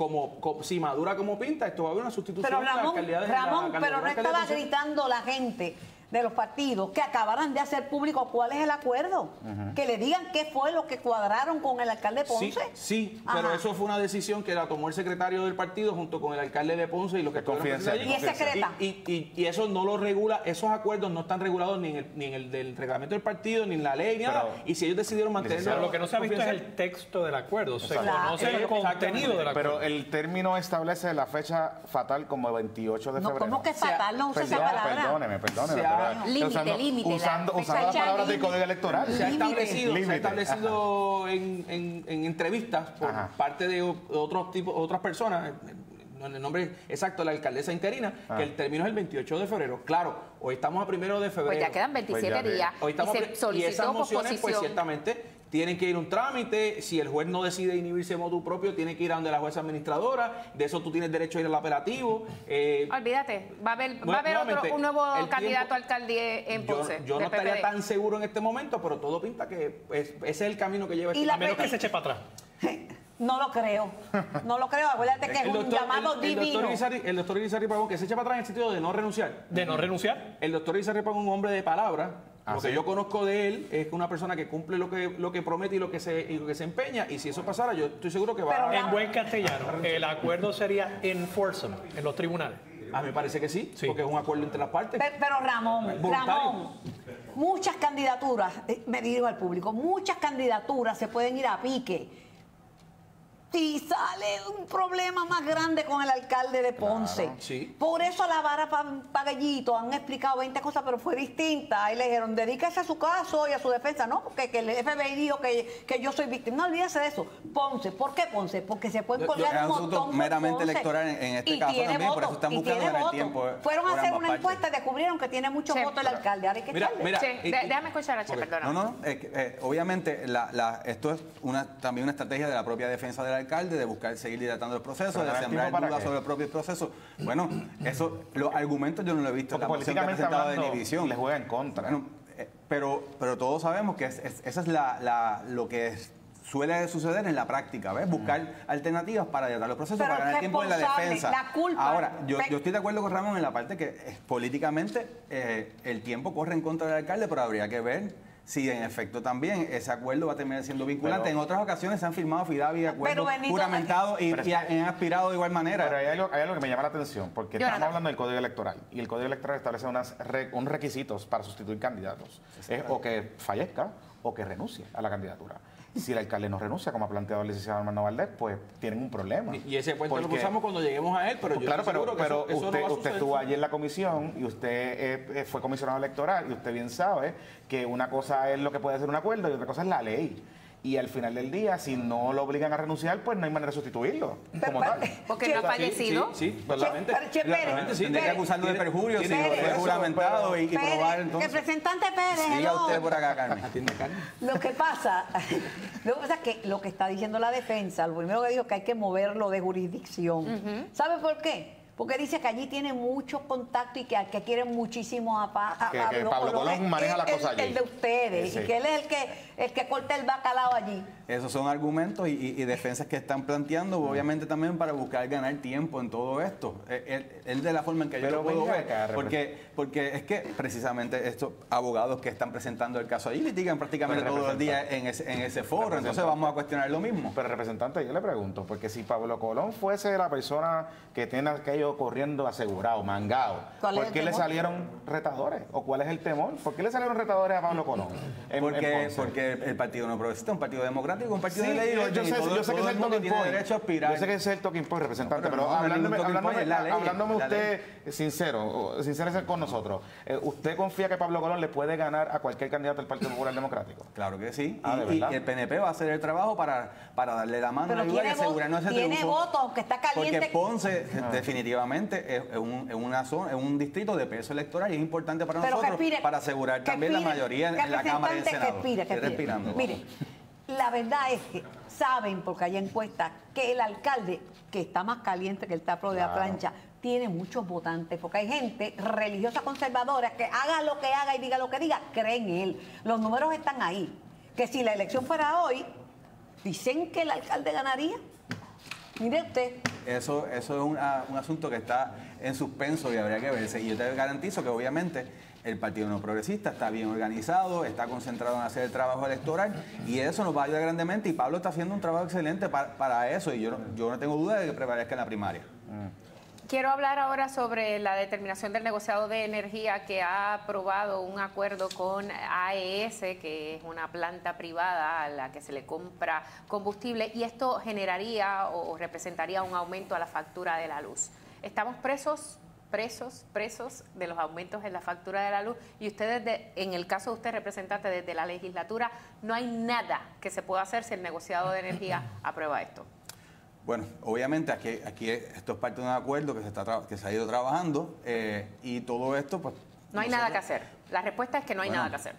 si madura como pinta, esto va a haber una sustitución. Pero de la alcaldía de Ramón, pero no estaba gritando la gente de los partidos que acabaran de hacer público cuál es el acuerdo, que le digan qué fue lo que cuadraron con el alcalde de Ponce. Sí, pero eso fue una decisión que la tomó el secretario del partido junto con el alcalde de Ponce y lo que confidencial. Y es secreta. Y eso no lo regula, esos acuerdos no están regulados ni en el del reglamento del partido, ni en la ley, ni nada. Y si ellos decidieron mantenerlo. Pero lo que no se ha visto es el texto del acuerdo, se Exacto. conoce el contenido del acuerdo. Pero el término establece la fecha fatal como el 28 de febrero. ¿Cómo que fatal? No usa esa palabra. Perdóneme. Límite, Usando las palabras del Código Electoral. Se ha establecido en entrevistas por parte de otras personas, el nombre exacto, la alcaldesa interina, que el término es el 28 de febrero. Claro, hoy estamos a 1 de febrero. Pues ya quedan 27 días. Hoy estamos y se solicitó y esas mociones, pues posposición. ciertamente tienen que ir a un trámite. Si el juez no decide inhibirse de motu propio, tiene que ir a donde la jueza administradora. De eso tú tienes derecho a ir al apelativo. Olvídate, va a haber un nuevo candidato a alcalde en Ponce. Yo no estaría tan seguro en este momento, pero todo pinta que ese es el camino que lleva A menos que se eche para atrás. No lo creo. Acuérdate que es un llamado divino. El doctor Irizarry Pagón, que se echa para atrás en el sentido de no renunciar. ¿De no renunciar? El doctor Irizarry Pagón es un hombre de palabra. Lo que ¿sí? yo conozco de él es una persona que cumple lo que promete y lo que se empeña. Y si eso pasara, yo estoy seguro que va En buen castellano, el acuerdo sería enforceable en los tribunales. a mí me parece que sí, porque es un acuerdo entre las partes. Pero Ramón, muchas candidaturas, me dirijo al público, muchas candidaturas se pueden ir a pique. Si sale un problema más grande con el alcalde de Ponce. Claro, sí. Por eso a la vara Pagallito han explicado 20 cosas, pero fue distinta. Y le dijeron, dedíquese a su caso y a su defensa. No, porque que el FBI dijo que yo soy víctima. No, olvídese de eso. Ponce, ¿por qué Ponce? Porque se pueden colgar un montón meramente Ponce. electoral en este caso también, por eso están buscando ganar tiempo. Fueron a hacer una encuesta y descubrieron que tiene muchos votos el alcalde. Ahora hay que echarle. Déjame escuchar a Che, perdona. Obviamente esto es también una estrategia de la propia defensa del alcalde, de buscar seguir dilatando el proceso, de sembrar dudas sobre el propio proceso. Bueno, los argumentos yo no lo he visto. Porque políticamente hablando, de división le juega en contra. Bueno, pero todos sabemos que esa es lo que suele suceder en la práctica, ¿ves? Buscar alternativas para dilatar los procesos, para ganar tiempo en la defensa. Ahora, yo estoy de acuerdo con Ramón en la parte que políticamente el tiempo corre en contra del alcalde, pero habría que ver si en efecto también ese acuerdo va a terminar siendo vinculante. En otras ocasiones se han firmado FIDAVI de acuerdos juramentados y han aspirado de igual manera. Pero hay algo que me llama la atención, porque estamos hablando del Código Electoral, y el Código Electoral establece unos requisitos para sustituir candidatos. Es o que fallezca o que renuncie a la candidatura. Si el alcalde no renuncia, como ha planteado el licenciado Armando Valdés, pues tienen un problema. Y ese puente lo usamos cuando lleguemos a él, pero claro, pero usted estuvo allí en la comisión y usted fue comisionado electoral y usted bien sabe que una cosa es lo que puede ser un acuerdo y otra cosa es la ley. Y al final del día, si no lo obligan a renunciar, pues no hay manera de sustituirlo como tal. Porque no ha fallecido. Sí, totalmente. Tendría que acusarlo de perjurio si fue juramentado y probar entonces. Representante Pérez. Siga usted por acá, Carmen. Lo que pasa es que lo que está diciendo la defensa, lo primero que dijo es que hay que moverlo de jurisdicción. ¿Sabe por qué? Porque dice que allí tiene muchos contactos y que quieren muchísimo a Pablo. Que Pablo Colón maneja la cosa allí. El de ustedes. Sí. Y que él es el que corta el bacalao allí. Esos son argumentos y defensas que están planteando, obviamente también para buscar ganar tiempo en todo esto. Es de la forma en que yo lo puedo ver. Porque es que precisamente estos abogados que están presentando el caso allí litigan prácticamente todos los días en ese foro. Entonces vamos a cuestionar lo mismo. Pero representante, yo le pregunto, porque si Pablo Colón fuese la persona que tiene aquellos partido corriendo asegurado, mangado. ¿Por qué le salieron retadores? ¿O cuál es el temor? ¿Por qué le salieron retadores a Pablo Colón? Porque el Partido No Progresista es un partido democrático, un partido de ley. Yo sé que es el talking point. Derecho a aspirar. Yo sé que es el talking point, representante, pero hablándome usted sincero con nosotros. ¿Usted confía que Pablo Colón le puede ganar a cualquier candidato del Partido Popular Democrático? Claro que sí. Y el PNP va a hacer el trabajo para darle la mano y asegurarnos ese triunfo. Tiene votos, aunque está caliente. Porque Ponce definitivamente es una zona, es un distrito de peso electoral y es importante para nosotros para asegurar también la mayoría en la Cámara y en el Senado. Estoy respirando. Mire, la verdad es que saben, porque hay encuestas, que el alcalde, que está más caliente que el tapo de la plancha, tiene muchos votantes, porque hay gente religiosa conservadora que haga lo que haga y diga lo que diga, cree en él. Los números están ahí. Que si la elección fuera hoy, dicen que el alcalde ganaría. Mire usted. Eso es un asunto que está en suspenso y habría que verse. Y yo te garantizo que obviamente el Partido No Progresista está bien organizado, está concentrado en hacer el trabajo electoral y eso nos va a ayudar grandemente. Y Pablo está haciendo un trabajo excelente para eso y yo no tengo duda de que prevalezca en la primaria. Quiero hablar ahora sobre la determinación del negociado de energía que ha aprobado un acuerdo con AES, que es una planta privada a la que se le compra combustible, y esto generaría o representaría un aumento a la factura de la luz. Estamos presos de los aumentos en la factura de la luz y ustedes, en el caso de usted, representante, desde la legislatura, no hay nada que se pueda hacer si el negociado de energía aprueba esto. Bueno, obviamente aquí esto es parte de un acuerdo que se ha ido trabajando y todo esto, pues... No hay nada que hacer. La respuesta es que no hay nada que hacer.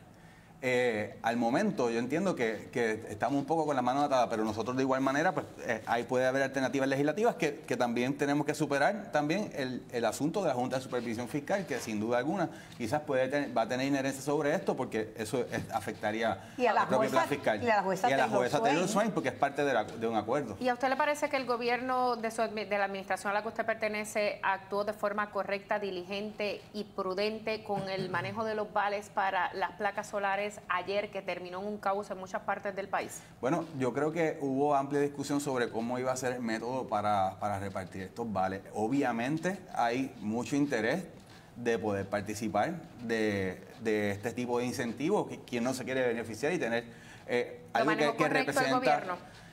Al momento yo entiendo que estamos un poco con las manos atadas, pero nosotros de igual manera pues ahí puede haber alternativas legislativas que también tenemos que superar también el asunto de la Junta de Supervisión Fiscal, que sin duda alguna quizás va a tener inherencia sobre esto porque eso afectaría al propio plan fiscal. Y a la jueza Taylor Swain porque es parte de un acuerdo. ¿Y a usted le parece que el gobierno de la administración a la que usted pertenece actuó de forma correcta, diligente y prudente con el manejo de los vales para las placas solares ayer, que terminó en un caos en muchas partes del país? Bueno, yo creo que hubo amplia discusión sobre cómo iba a ser el método para repartir estos vales. Obviamente hay mucho interés de poder participar de este tipo de incentivos, quien no se quiere beneficiar y tener algo que representa. ¿El gobierno?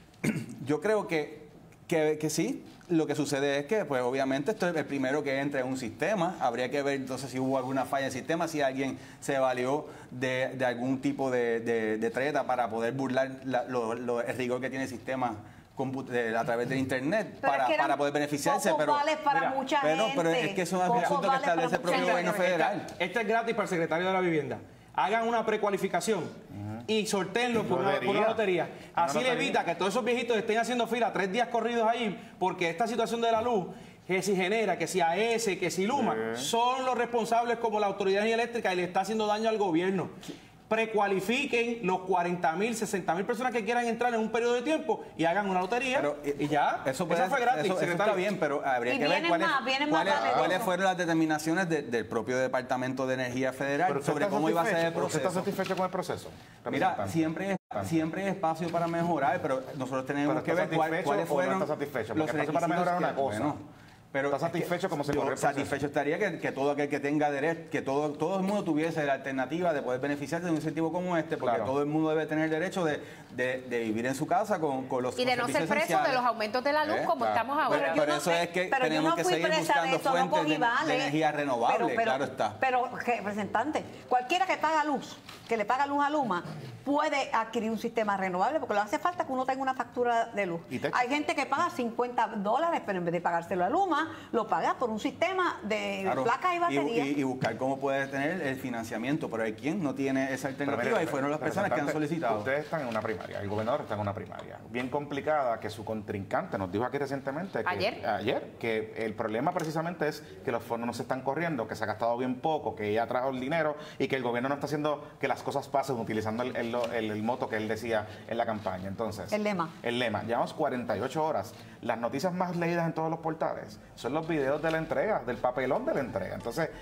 Yo creo que sí. Lo que sucede es que, pues obviamente, esto es el primero que entra en un sistema. Habría que ver entonces si hubo alguna falla en el sistema, si alguien se valió de algún tipo de treta para poder burlar el rigor que tiene el sistema a través de Internet para poder beneficiarse. Pero vale para mucha gente. Pero es que eso es un asunto que establece el propio gobierno federal. Este es gratis para el secretario de la Vivienda. Hagan una precualificación y sortéenlo por una lotería. Así le evita que todos esos viejitos estén haciendo fila 3 días corridos ahí, porque esta situación de la luz, que si genera, que si AES, que si Luma, son los responsables como la Autoridad de Energía Eléctrica y le está haciendo daño al gobierno. Precualifiquen los 40,000, 60,000 personas que quieran entrar en un periodo de tiempo y hagan una lotería y ya. Eso fue gratis. Eso está bien, pero habría que ver cuáles fueron las determinaciones del propio Departamento de Energía Federal sobre cómo iba a ser el proceso. ¿Usted está satisfecho con el proceso? Mira, siempre hay espacio para mejorar, pero nosotros tenemos que ver cuáles fueron los espacio para mejorar es una cosa. Pero ¿está satisfecho como se corre el proceso? Satisfecho estaría que todo aquel que tenga derecho, que todo el mundo tuviese la alternativa de poder beneficiarse de un incentivo como este, porque todo el mundo debe tener el derecho de vivir en su casa con los y de no ser preso de los aumentos de la luz como estamos ahora. Pero eso es que tenemos que seguir buscando fuentes de energía renovable, claro está. Pero, representante, cualquiera que paga luz, que le paga luz a Luma, puede adquirir un sistema renovable, porque le hace falta que uno tenga una factura de luz. Hay gente que paga $50, pero en vez de pagárselo a Luma, lo paga por un sistema de placas y baterías. Y buscar cómo puede tener el financiamiento, pero hay quien no tiene esa alternativa y fueron las personas que han solicitado. Ustedes están en una primaria, el gobernador está en una primaria bien complicada, que su contrincante nos dijo aquí recientemente, ayer, que el problema precisamente es que los fondos no se están corriendo, que se ha gastado bien poco, que ella trajo el dinero y que el gobierno no está haciendo que las cosas pasen utilizando el moto que él decía en la campaña. Entonces, el lema. Llevamos 48 horas. Las noticias más leídas en todos los portales son los videos de la entrega, del papelón de la entrega. Entonces,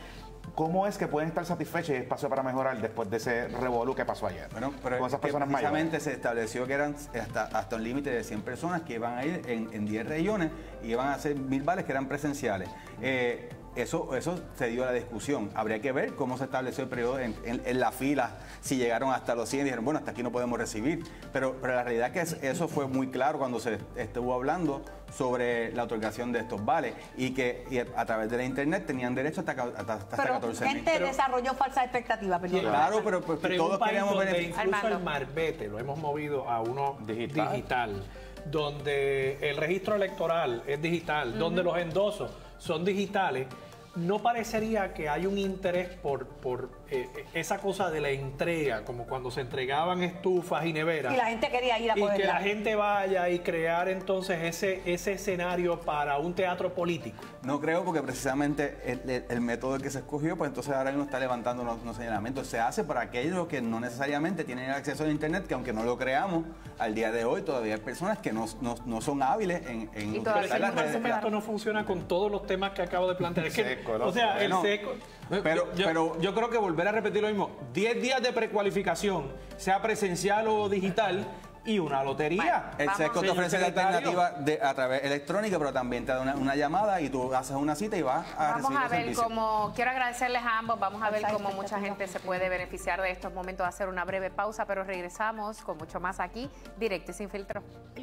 ¿Cómo es que pueden estar satisfechos y hay espacio para mejorar después de ese revolú que pasó ayer? Bueno, pero con esas personas precisamente mayores. se estableció que eran hasta un límite de 100 personas que iban a ir en 10 regiones y iban a hacer 1000 bares que eran presenciales. Eso se dio a la discusión. Habría que ver cómo se estableció el periodo en la fila, si llegaron hasta los 100 y dijeron, bueno, hasta aquí no podemos recibir. Pero la realidad es que eso fue muy claro cuando se estuvo hablando sobre la otorgación de estos vales y a través de la internet tenían derecho hasta 14.000. Gente desarrolló falsas expectativas. Claro, pero todos queríamos beneficiar. Incluso el marbete lo hemos movido a uno digital, donde el registro electoral es digital, donde los endosos son digitales. No parecería que hay un interés por esa cosa de la entrega, como cuando se entregaban estufas y neveras. Y la gente quería ir a cogerla. Y que la gente vaya y crear entonces ese escenario para un teatro político. No creo, porque precisamente el método que se escogió, pues entonces ahora mismo está levantando unos señalamientos. Se hace para aquellos que no necesariamente tienen acceso a internet, que aunque no lo creamos, al día de hoy todavía hay personas que no son hábiles en utilizar las redes. Pero esto no funciona con todos los temas que acabo de plantear. Es que, o sea, el seco... Pero yo creo que volver a repetir lo mismo, 10 días de precualificación, sea presencial o digital, y una lotería. El SECO te ofrece la alternativa a través electrónica, pero también te da una llamada y tú haces una cita y vas a recibir el servicio. Quiero agradecerles a ambos, vamos a ver cómo mucha gente se puede beneficiar de estos momentos, de hacer una breve pausa, pero regresamos con mucho más aquí, directo y sin filtro.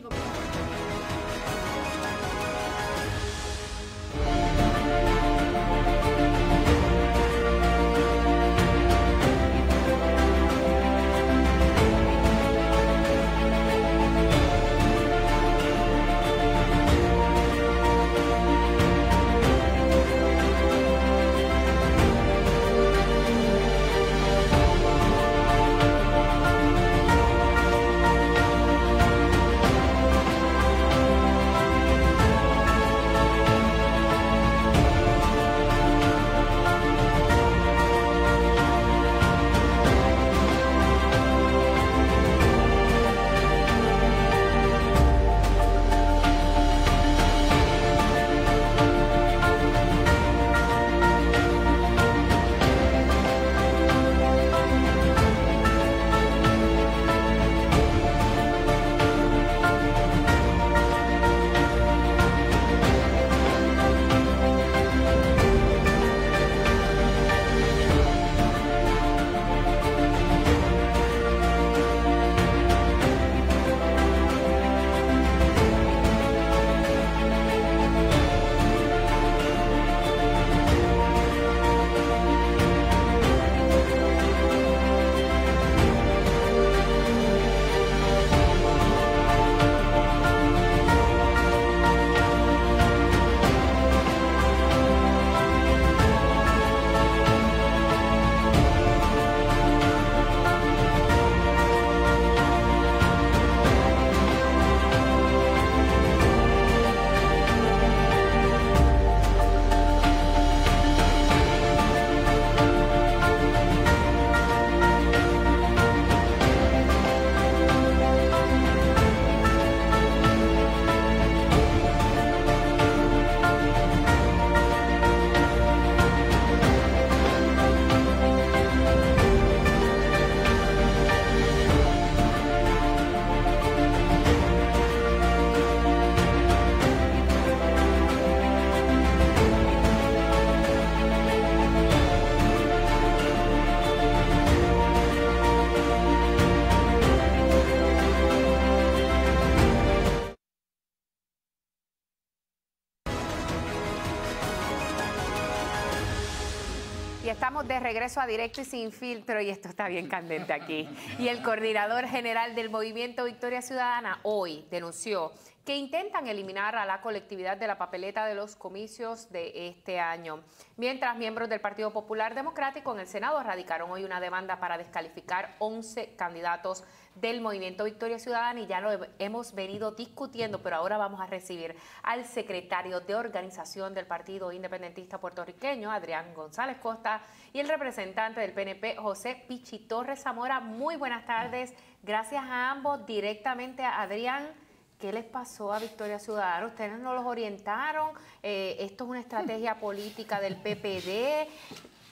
Estamos de regreso a Directo y Sin Filtro y esto está bien candente aquí. Y el coordinador general del Movimiento Victoria Ciudadana hoy denunció que intentan eliminar a la colectividad de la papeleta de los comicios de este año. Mientras miembros del Partido Popular Democrático en el Senado radicaron hoy una demanda para descalificar 11 candidatos del Movimiento Victoria Ciudadana y ya lo hemos venido discutiendo, pero ahora vamos a recibir al secretario de organización del Partido Independentista Puertorriqueño, Adrián González Costa, y el representante del PNP, José Pichi Torres Zamora. Muy buenas tardes. Gracias a ambos. Directamente a Adrián, ¿qué les pasó a Victoria Ciudadana? ¿Ustedes no los orientaron? ¿Esto es una estrategia política del PPD?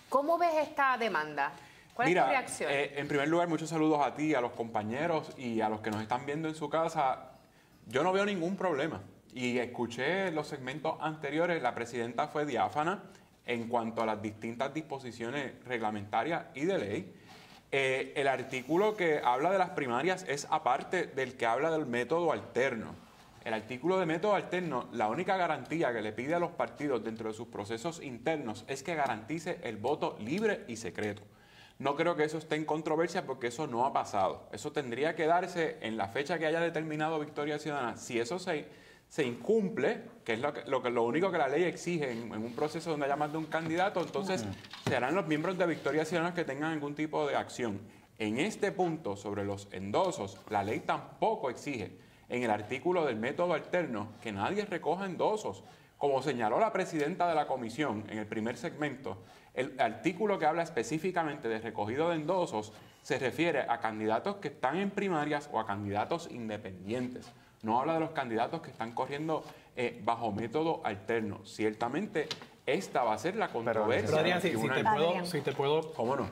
¿Cómo ves esta demanda? ¿Cuál es tu reacción? En primer lugar, muchos saludos a ti, a los compañeros y a los que nos están viendo en su casa. Yo no veo ningún problema. Y escuché los segmentos anteriores, la presidenta fue diáfana en cuanto a las distintas disposiciones reglamentarias y de ley. El artículo que habla de las primarias es aparte del que habla del método alterno. El artículo de método alterno, la única garantía que le pide a los partidos dentro de sus procesos internos es que garantice el voto libre y secreto. No creo que eso esté en controversia porque eso no ha pasado. Eso tendría que darse en la fecha que haya determinado Victoria Ciudadana. Si eso se incumple, que es lo único que la ley exige en un proceso donde haya más de un candidato, entonces serán los miembros de Victoria Ciudadana que tengan algún tipo de acción. En este punto, sobre los endosos, la ley tampoco exige en el artículo del método alterno que nadie recoja endosos. Como señaló la presidenta de la comisión en el primer segmento, el artículo que habla específicamente de recogido de endosos se refiere a candidatos que están en primarias o a candidatos independientes. No habla de los candidatos que están corriendo bajo método alterno. Ciertamente, esta va a ser la controversia. Pero Adrián, si te puedo... ¿Cómo no?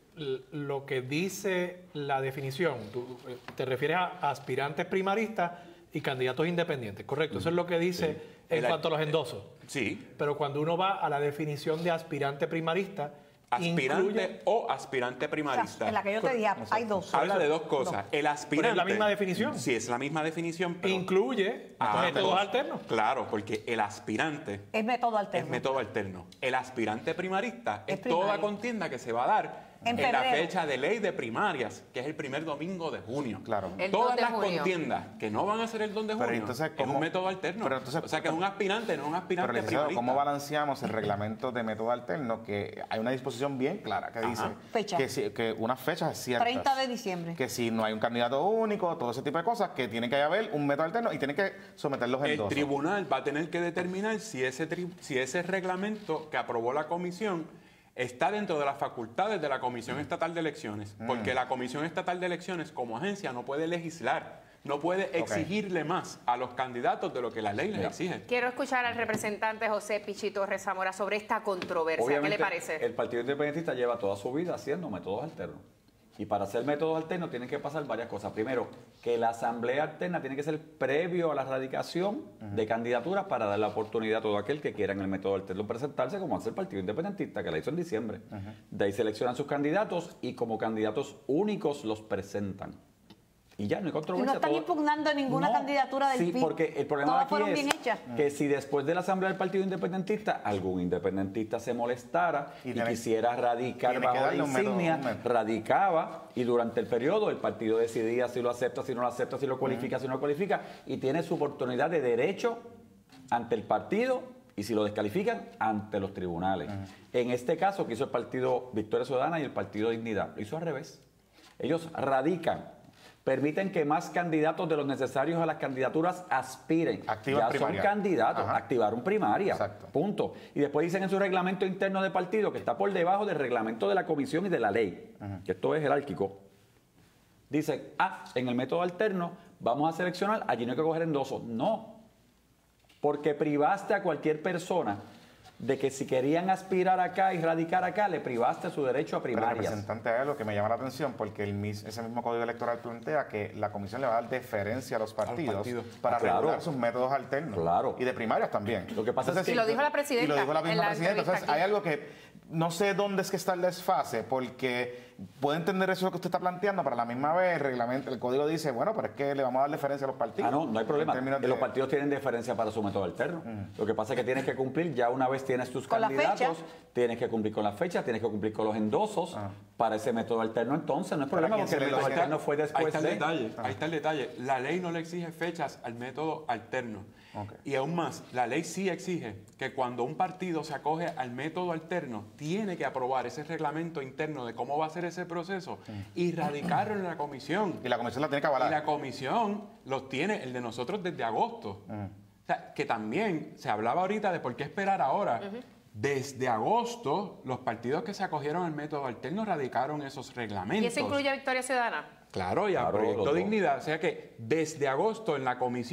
Lo que dice la definición, tú te refieres a aspirantes primaristas y candidatos independientes, ¿correcto? Eso es lo que dice en cuanto a los endosos. Sí. Pero cuando uno va a la definición de aspirante primarista, aspirante o aspirante primarista. O sea, en la que yo te dije, hay dos. Habla de dos cosas. El aspirante. ¿Pero es la misma definición? Sí, es la misma definición. Pero incluye métodos alternos. Claro, porque el aspirante es método alterno. Es método alterno. El aspirante primarista es toda contienda que se va a dar en la fecha de ley de primarias, que es el primer domingo de junio. Claro. Todas las contiendas que no van a ser el 2 de junio entonces, es un método alterno. O sea, que es un aspirante, no un aspirante primarista. ¿Cómo balanceamos el reglamento de método alterno? Que hay una disposición bien clara que dice que unas fechas ciertas. 30 de diciembre. Que si no hay un candidato único, todo ese tipo de cosas, que tiene que haber un método alterno y tiene que someter los endosos. El tribunal va a tener que determinar si ese reglamento que aprobó la comisión está dentro de las facultades de la Comisión Estatal de Elecciones, porque la Comisión Estatal de Elecciones como agencia no puede legislar, no puede exigirle más a los candidatos de lo que la ley les exige. Quiero escuchar al representante José Pichito Rezamora sobre esta controversia. Obviamente, ¿qué le parece? El Partido Independentista lleva toda su vida haciendo métodos alternos. Y para hacer métodos alternos tienen que pasar varias cosas. Primero, que la asamblea alterna tiene que ser previo a la radicación de candidaturas para dar la oportunidad a todo aquel que quiera en el método alterno presentarse, como hace el Partido Independentista, que la hizo en diciembre. De ahí seleccionan sus candidatos y como candidatos únicos los presentan. Y ya, no hay controversia. Y no están impugnando ninguna candidatura del PIB. Sí, porque el problema aquí fueron es bien hechas. que si después de la asamblea del Partido Independentista algún independentista se molestara y quisiera radicar bajo la insignia, radicaba y durante el periodo el partido decidía si lo acepta, si no lo acepta, si lo cualifica, si no lo cualifica y tiene su oportunidad de derecho ante el partido y si lo descalifican, ante los tribunales. En este caso, que hizo el Partido Victoria Ciudadana y el Partido Dignidad, lo hizo al revés. Ellos radican, permiten que más candidatos de los necesarios a las candidaturas aspiren. Activan ya son candidatos, activaron primaria. Exacto. Punto. Y después dicen en su reglamento interno de partido que está por debajo del reglamento de la comisión y de la ley, que esto es jerárquico. Dicen, en el método alterno vamos a seleccionar, allí no hay que coger endosos. No, porque privaste a cualquier persona de que si querían aspirar acá y radicar acá, le privaste su derecho a primarias. Pero representante, hay algo que me llama la atención, porque ese mismo Código Electoral plantea que la Comisión le va a dar deferencia a los partidos para regular sus métodos alternos. Claro. Y de primarias también. Lo que pasa es que... Y lo dijo la presidenta. Y lo dijo la misma presidenta. Entonces, aquí. hay algo que no sé dónde es que está el desfase, porque puedo entender eso que usted está planteando, pero a la misma vez el código dice, bueno, pero es que le vamos a dar deferencia a los partidos. No hay problema. Los partidos tienen deferencia para su método alterno. Lo que pasa es que tienes que cumplir, ya una vez tienes tus candidatos, tienes que cumplir con las fechas, tienes que cumplir con los endosos para ese método alterno. Entonces, no es problema porque el método alterno fue después Ahí está el detalle. La ley no le exige fechas al método alterno. Y aún más, la ley sí exige que cuando un partido se acoge al método alterno, tiene que aprobar ese reglamento interno de cómo va a ser ese proceso y radicarlo en la comisión. Y la comisión la tiene que avalar. Y la comisión los tiene, el de nosotros desde agosto. O sea, que también se hablaba ahorita de por qué esperar ahora. Desde agosto, los partidos que se acogieron al método alterno radicaron esos reglamentos. ¿Y eso incluye a Victoria Ciudadana? Claro, y a Proyecto Dignidad. O sea que desde agosto en la comisión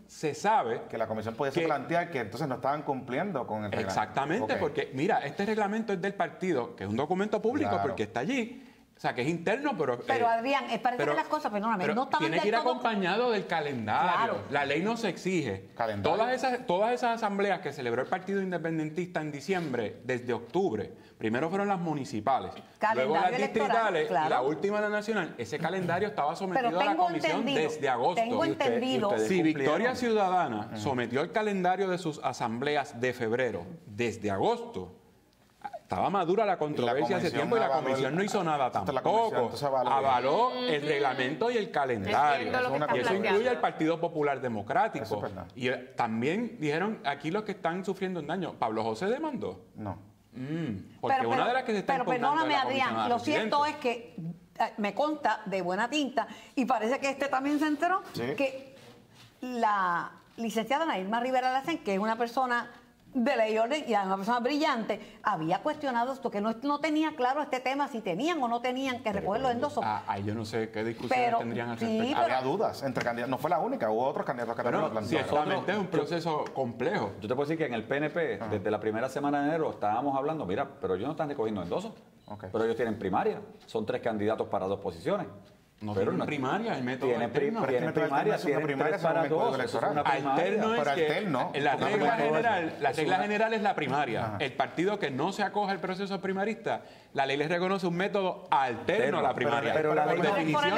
se sabe que la comisión pudiese plantear que entonces no estaban cumpliendo con el reglamento. Exactamente, porque mira, este reglamento es del partido, que es un documento público porque está allí. O sea, que es interno, pero... Pero Adrián, parece que las cosas, perdóname, no estaban tiene que ir acompañado del calendario. Claro. La ley nos exige. Todas esas asambleas que celebró el Partido Independentista en diciembre, desde octubre, primero fueron las municipales, luego las distritales, y la última, la nacional. Ese calendario estaba sometido a la comisión desde agosto. Tengo entendido. Si Victoria Ciudadana sometió el calendario de sus asambleas de febrero desde agosto, estaba madura la controversia hace tiempo y la comisión no hizo nada tampoco. Avaló el reglamento y el calendario. Y eso incluye al Partido Popular Democrático. Y también dijeron aquí los que están sufriendo un daño. ¿Pablo José demandó? No. Porque una de las que se está impugnando perdóname, Adrián, lo cierto es que me consta de buena tinta y parece que también se enteró que la licenciada Nailma Rivera Lacén, que es una persona de ley y orden y una persona brillante, había cuestionado esto, que no tenía claro este tema, si tenían o no tenían que recoger los endosos. Yo no sé qué discusiones tendrían al respecto. Había dudas entre candidatos, no fue la única, hubo otros candidatos que también lo plantearon. Ciertamente es un proceso complejo. Yo te puedo decir que en el PNP, desde la primera semana de enero, estábamos hablando, mira, pero ellos no están recogiendo endosos, pero ellos tienen primaria, son 3 candidatos para 2 posiciones. No tienen primaria, el método alterno. Tienen primaria, tienen 3 para 2. Alterno es que la regla general es la primaria. El partido que no se acoge al proceso primarista, la ley les reconoce un método alterno a la primaria. Pero la ley por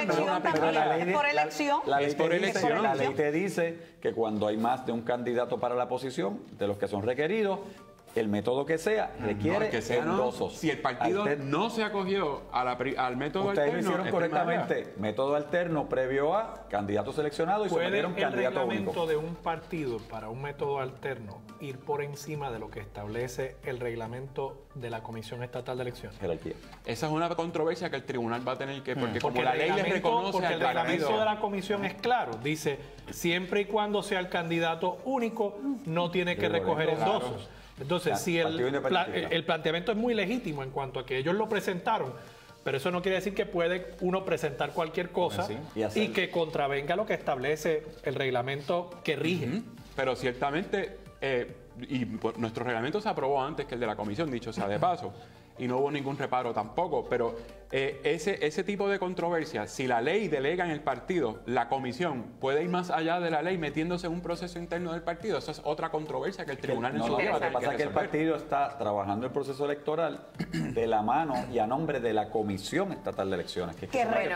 elección. La ley te dice que cuando hay más de un candidato para la posición, de los que son requeridos, el método que sea requiere endosos. Si el partido no se acogió al método alterno... Ustedes lo hicieron correctamente. Método alterno previo a candidato seleccionado y sometieron candidato único. ¿Puede el reglamento de un partido para un método alterno ir por encima de lo que establece el reglamento de la Comisión Estatal de Elecciones? Jerarquía. Esa es una controversia que el tribunal va a tener que... Porque como la ley les reconoce porque al el reglamento partido, de la comisión es claro. Dice, siempre y cuando sea el candidato único, no tiene que recoger endosos. Entonces, si el planteamiento es muy legítimo en cuanto a que ellos lo presentaron, pero eso no quiere decir que puede uno presentar cualquier cosa y que contravenga lo que establece el reglamento que rige. Pero ciertamente, nuestro reglamento se aprobó antes que el de la comisión, dicho sea de paso, y no hubo ningún reparo tampoco, pero ese tipo de controversia, si la ley delega en el partido, la comisión puede ir más allá de la ley metiéndose en un proceso interno del partido. Esa es otra controversia que el tribunal no, lo que pasa es que el partido está trabajando el proceso electoral de la mano y a nombre de la Comisión Estatal de Elecciones. Este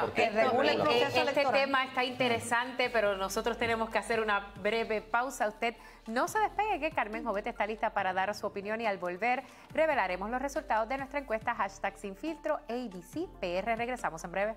tema está interesante, pero nosotros tenemos que hacer una breve pausa. Usted no se despegue, que Carmen Jovet está lista para dar su opinión y al volver revelaremos los resultados de nuestra encuesta #Sinfiltro ABC PR. Regresamos en breve.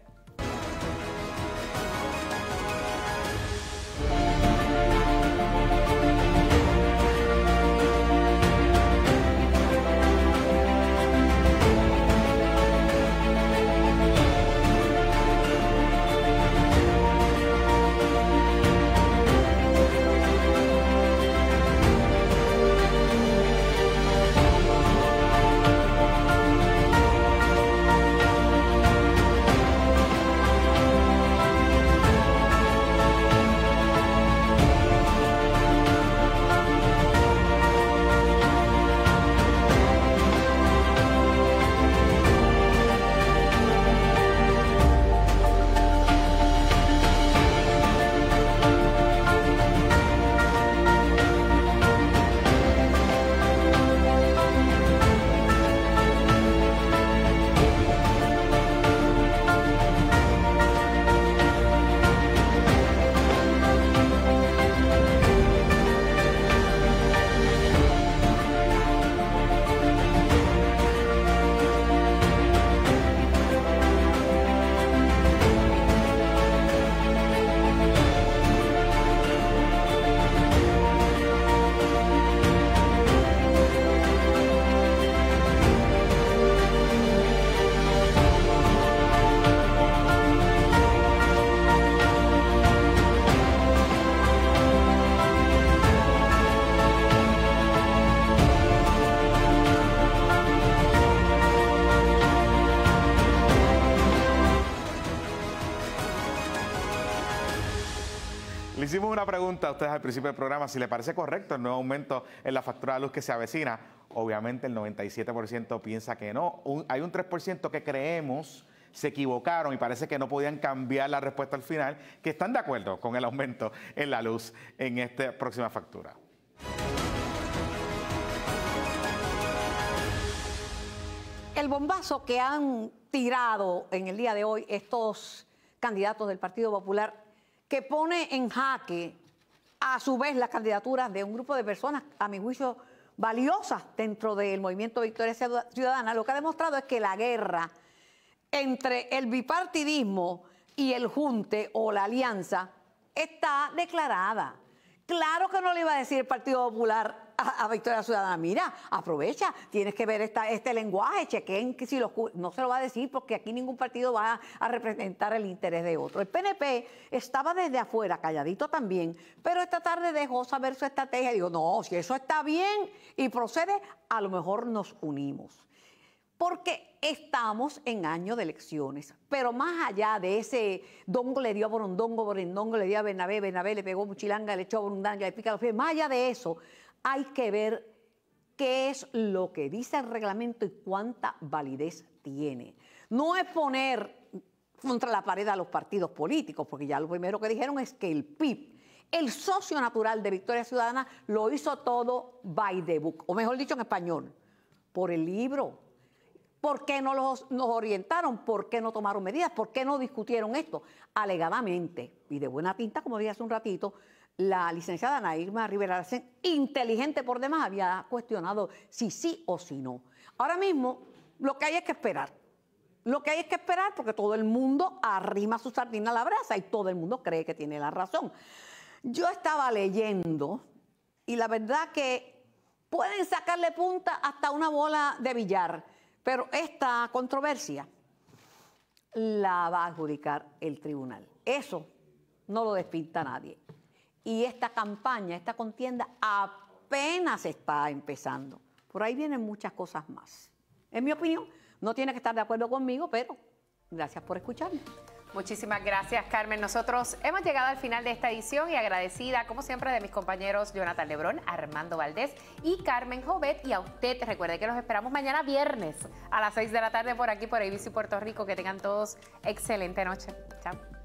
hicimos una pregunta a ustedes al principio del programa, si le parece correcto el nuevo aumento en la factura de luz que se avecina. Obviamente el 97% piensa que no. Hay un 3% que creemos se equivocaron y parece que no podían cambiar la respuesta al final, que están de acuerdo con el aumento en la luz en esta próxima factura. El bombazo que han tirado en el día de hoy estos candidatos del Partido Popular, que pone en jaque a su vez las candidaturas de un grupo de personas, a mi juicio, valiosas dentro del movimiento Victoria Ciudadana, lo que ha demostrado es que la guerra entre el bipartidismo y el junte o la alianza está declarada. Claro que no le iba a decir el Partido Popular a Victoria Ciudadana, mira, aprovecha, tienes que ver este lenguaje, chequen que si no se lo va a decir porque aquí ningún partido va a representar el interés de otro. El PNP estaba desde afuera, calladito también, pero esta tarde dejó saber su estrategia y dijo, no, si eso está bien y procede, a lo mejor nos unimos. Porque estamos en año de elecciones, pero más allá de ese dongo le dio a Borondongo, Borondongo le dio a Bernabé, Bernabé le pegó Muchilanga, le echó a Borondanga, le pica los pies, más allá de eso, hay que ver qué es lo que dice el reglamento y cuánta validez tiene. No es poner contra la pared a los partidos políticos, porque ya lo primero que dijeron es que el PIB, el socio natural de Victoria Ciudadana, lo hizo todo by the book, o mejor dicho en español, por el libro. ¿Por qué no nos orientaron? ¿Por qué no tomaron medidas? ¿Por qué no discutieron esto? Alegadamente, y de buena tinta, como dije hace un ratito, la licenciada Ana Irma Rivera Lacén, inteligente por demás, había cuestionado si sí o si no. Ahora mismo, lo que hay es que esperar. Lo que hay es que esperar porque todo el mundo arrima su sardina a la brasa y todo el mundo cree que tiene la razón. Yo estaba leyendo y la verdad que pueden sacarle punta hasta una bola de billar. Pero esta controversia la va a adjudicar el tribunal. Eso no lo despinta nadie. Y esta campaña, esta contienda apenas está empezando. Por ahí vienen muchas cosas más. En mi opinión, no tiene que estar de acuerdo conmigo, pero gracias por escucharme. Muchísimas gracias, Carmen. Nosotros hemos llegado al final de esta edición y agradecida, como siempre, de mis compañeros Jonathan Lebrón, Armando Valdés y Carmen Jovet. Y a usted, recuerde que los esperamos mañana viernes a las 6 de la tarde por aquí, por ABC Puerto Rico. Que tengan todos excelente noche. Chao.